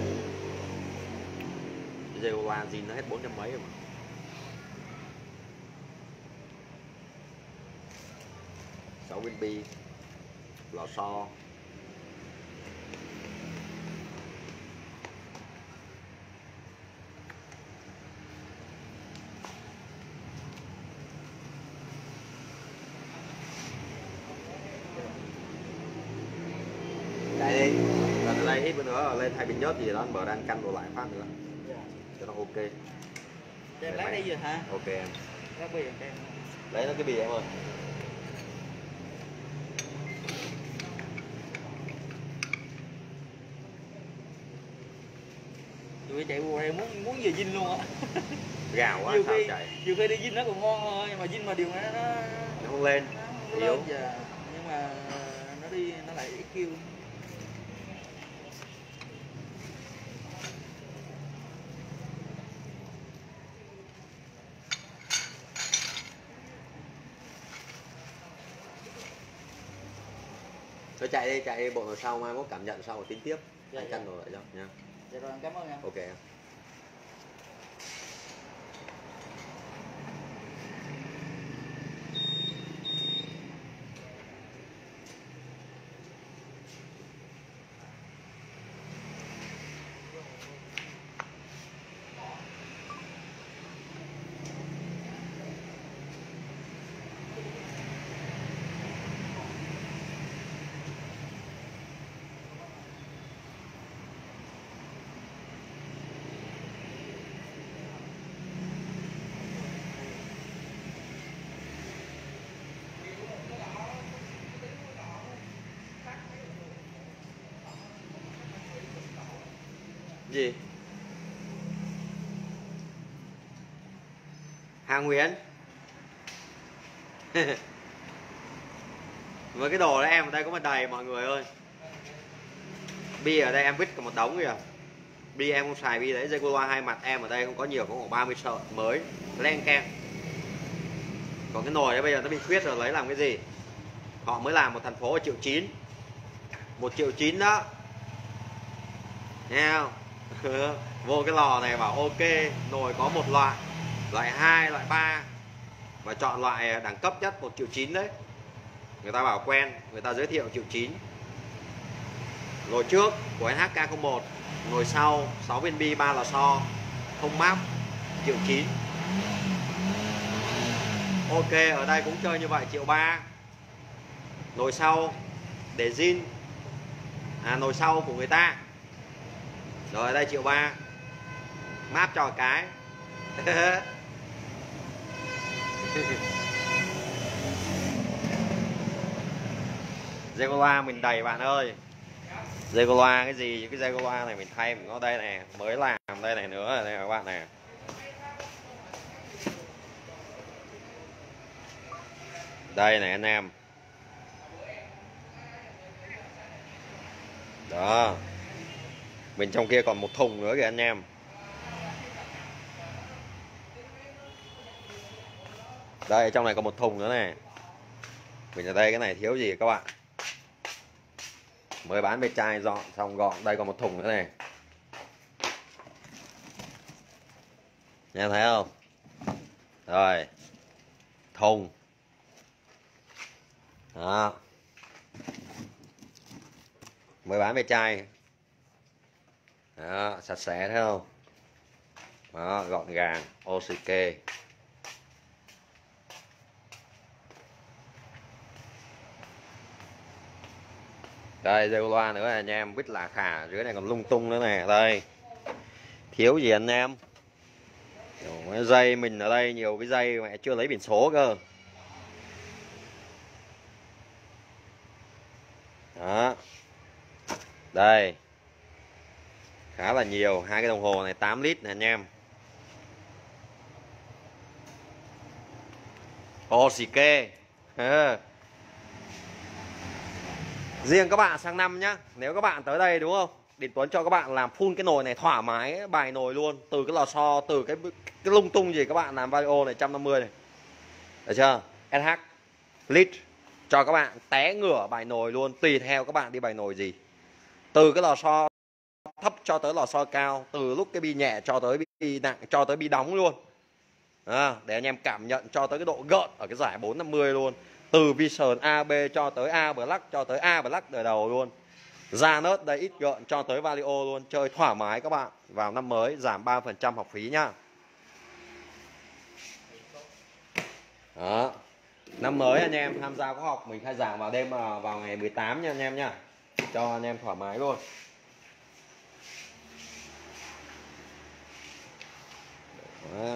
Jaguar zin nó hết 400 mấy rồi mà. Sáu viên bi, lò xo. Chạy đi, rồi từ đây ít bữa nữa lên thay pin nhớt gì đó anh bờ đang canh đồ lại phát nữa. Dạ. Cho nó ok. Em lấy đây giờ hả? Ok em. Lấy bì em. Lấy nó cái bì em ơi. Tụi chạy qua đây muốn về zin luôn á. Gào quá sao chạy. Nhiều khi đi zin nó còn ngon thôi, mà zin mà điều nó không lên, yếu. Dạ. Nhưng mà nó đi nó lại IQ. Thôi chạy đi bộ nào sau mai có cảm nhận sau rồi tính tiếp. Dạ, Anh cân đồ lại cho nha. Dạ rồi, cảm ơn em. Ok em. Gì? Hà Nguyễn. Với cái đồ đó em ở đây có mà đầy mọi người ơi. Bi ở đây em vứt cả một đống kìa. Bi em không xài bi đấy, Jaguar hai mặt em ở đây không có nhiều, có khoảng 30 sợi mới len keng. Còn cái nồi đấy bây giờ nó bị khuyết rồi, lấy làm cái gì? Họ mới làm một thành phố ở 1,9 triệu. 1,9 triệu đó. Nghe không? Vô cái lò này bảo ok, nồi có một loại, loại 2, loại 3 và chọn loại đẳng cấp nhất 1,9 triệu đấy. Người ta bảo quen, người ta giới thiệu 1,9 triệu. Nồi trước của NHK01, nồi sau 6 viên bi 3 lò xo, không map 1,9 triệu. Ok, ở đây cũng chơi như vậy 1,3 triệu. Nồi sau để zin, nồi sau của người ta. Rồi ở đây 1,3 triệu. Map cho cái. Jaguar mình đầy bạn ơi. Jaguar cái gì, cái Jaguar này mình thay mình có đây này, mới làm đây này nữa này các bạn này. Đây này anh em. Đó. Bên trong kia còn một thùng nữa kìa anh em. Đây trong này còn một thùng nữa này. Mình ở đây cái này thiếu gì các bạn. Mới bán bê chai dọn xong gọn, đây còn một thùng nữa này. Nghe thấy không? Rồi. Thùng. Đó. Mới bán bê chai. Đó, sạch sẽ thấy không? Đó, gọn gàng, ok. Đây Jaguar nữa anh em, vít lạ khả, dưới này còn lung tung nữa nè. Đây. Thiếu gì anh em? Cái dây mình ở đây nhiều cái dây mẹ chưa lấy biển số cơ. Đó. Đây. Khá là nhiều, hai cái đồng hồ này 8 lít này anh em. Ok. Riêng các bạn sang năm nhá, nếu các bạn tới đây đúng không, Đình Tuấn cho các bạn làm full cái nồi này thoải mái bài nồi luôn, từ cái lò xo, từ cái lung tung gì các bạn làm valio này 150 này, được chưa? SH lít cho các bạn té ngửa bài nồi luôn, tùy theo các bạn đi bài nồi gì, từ cái lò xo thấp cho tới lò xo cao, từ lúc cái bi nhẹ cho tới bi nặng, cho tới bi đóng luôn. Để anh em cảm nhận cho tới cái độ gợn ở cái giải 450 luôn, từ Vision AB cho tới A Black, cho tới A Black đời đầu luôn, ra nớt đây ít gợn cho tới Valio luôn, chơi thoải mái các bạn. Vào năm mới giảm 3% học phí nhá. Đó. Năm mới anh em tham gia khóa học mình khai giảng vào đêm vào ngày 18 nha anh em nha, cho anh em thoải mái luôn. Đó.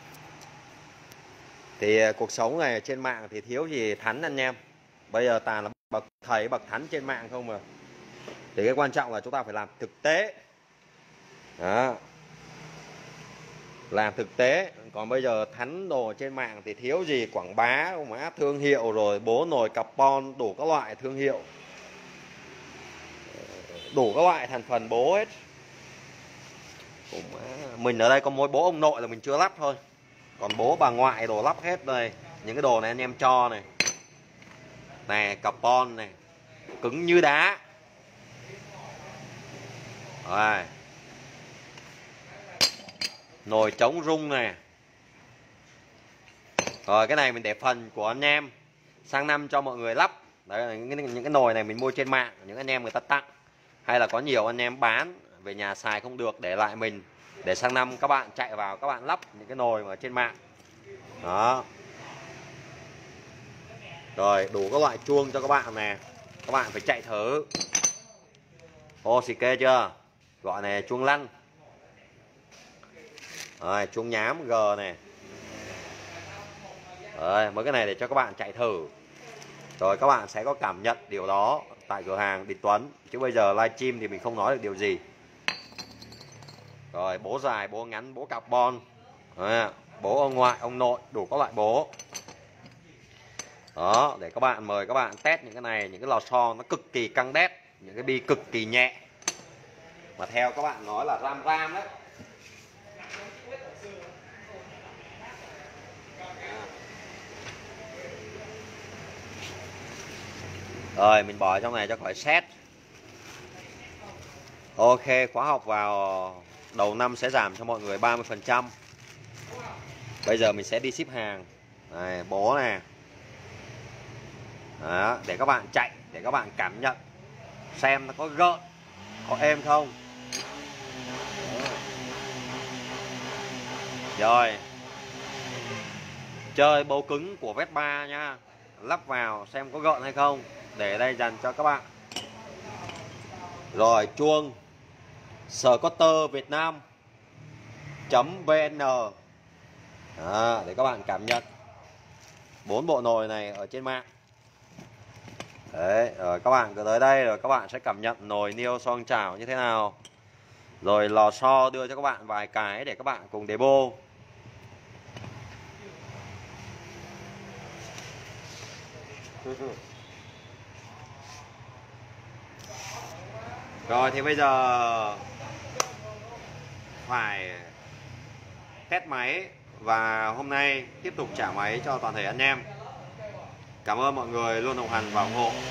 Thì cuộc sống này trên mạng thì thiếu gì thánh anh em. Bây giờ toàn là bậc thầy bậc thánh trên mạng không mà. Thì cái quan trọng là chúng ta phải làm thực tế. Đó. Làm thực tế. Còn bây giờ thánh đồ trên mạng thì thiếu gì quảng bá, má thương hiệu rồi bố nồi carbon, đủ các loại thương hiệu, đủ các loại thành phần bố hết. Mình ở đây có mỗi bố ông nội là mình chưa lắp thôi, còn bố bà ngoại đồ lắp hết đây. Những cái đồ này anh em cho này, này carbon này, cứng như đá. Rồi. Nồi chống rung này. Rồi cái này mình để phần của anh em sang năm cho mọi người lắp. Đấy là những cái nồi này mình mua trên mạng, những anh em người ta tặng, hay là có nhiều anh em bán về nhà xài không được để lại mình, để sang năm các bạn chạy vào các bạn lắp những cái nồi mà trên mạng. Đó. Rồi đủ các loại chuông cho các bạn nè, các bạn phải chạy thử. Ok chưa? Gọi này chuông lăn. Rồi chuông nhám G này. Rồi mấy cái này để cho các bạn chạy thử, rồi các bạn sẽ có cảm nhận điều đó tại cửa hàng Đình Tuấn. Chứ bây giờ livestream thì mình không nói được điều gì. Rồi bố dài, bố ngắn, bố carbon, bố ông ngoại, ông nội, đủ các loại bố. Đó, để các bạn mời các bạn test những cái này, những cái lò xo nó cực kỳ căng đét, những cái bi cực kỳ nhẹ. Mà theo các bạn nói là ram đấy. Rồi mình bỏ trong này cho khỏi xét. Ok, khóa học vào đầu năm sẽ giảm cho mọi người 30%. Bây giờ mình sẽ đi ship hàng. Này, bố nè. Đó, để các bạn chạy, để các bạn cảm nhận xem nó có gợn, có êm không. Rồi. Chơi bấu cứng của Vespa nha. Lắp vào xem có gợn hay không, để đây dành cho các bạn. Rồi chuông Scooter Việt Nam .vn. Đó, để các bạn cảm nhận. 4 bộ nồi này ở trên mạng. Đấy, rồi các bạn cứ tới đây rồi các bạn sẽ cảm nhận nồi niêu xoong chảo như thế nào. Rồi lò xo đưa cho các bạn vài cái để các bạn cùng demo. Rồi thì bây giờ phải test máy và hôm nay tiếp tục trả máy cho toàn thể anh em. Cảm ơn mọi người luôn đồng hành và ủng hộ.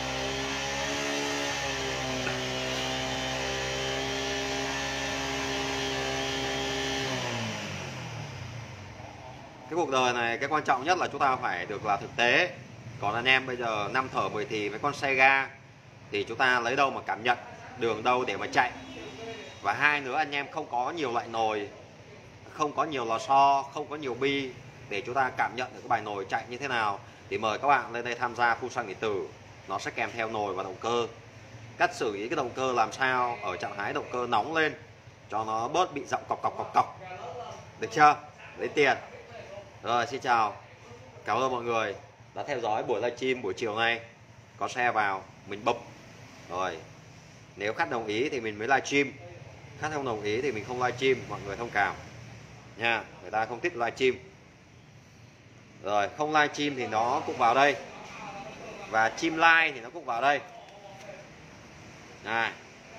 Cái cuộc đời này cái quan trọng nhất là chúng ta phải được là thực tế. Còn anh em bây giờ 5 thở 10 thì với con xe ga thì chúng ta lấy đâu mà cảm nhận, đường đâu để mà chạy. Và hai nữa, anh em không có nhiều loại nồi, không có nhiều lò xo, không có nhiều bi để chúng ta cảm nhận được cái bài nồi chạy như thế nào, thì mời các bạn lên đây tham gia Phun Xăng Điện Tử. Nó sẽ kèm theo nồi và động cơ, cách xử lý cái động cơ làm sao ở trạng thái động cơ nóng lên cho nó bớt bị giọng cọc cọc cọc cọc, được chưa? Lấy tiền. Rồi, xin chào, cảm ơn mọi người đã theo dõi buổi livestream buổi chiều nay. Có xe vào mình bập. Rồi, nếu khách đồng ý thì mình mới livestream, khách không đồng ý thì mình không livestream, mọi người thông cảm nha. Người ta không thích livestream. Rồi, không livestream thì nó cũng vào đây, và chim like thì nó cũng vào đây này.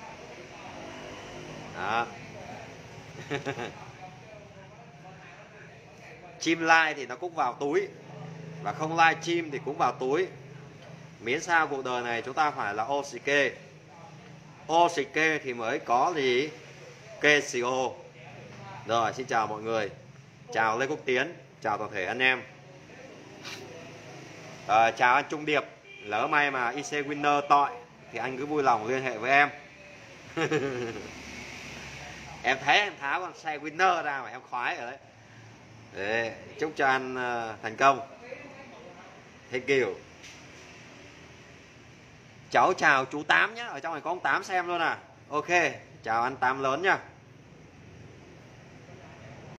Đó. Chim like thì nó cũng vào túi, và không livestream thì cũng vào túi. Miễn sao cuộc đời này chúng ta phải là OCK. OCK thì mới có gì? KCO. Rồi, xin chào mọi người. Chào Lê Quốc Tiến, chào toàn thể anh em. Chào anh Trung Điệp. Lỡ may mà IC Winner tội thì anh cứ vui lòng liên hệ với em. Em thấy em tháo con xe Winner ra mà em khoái rồi đấy. Để chúc cho anh thành công. Thank you. Cháu chào chú Tám nhé. Ở trong này có ông Tám xem luôn à. Ok, chào anh Tám lớn nha.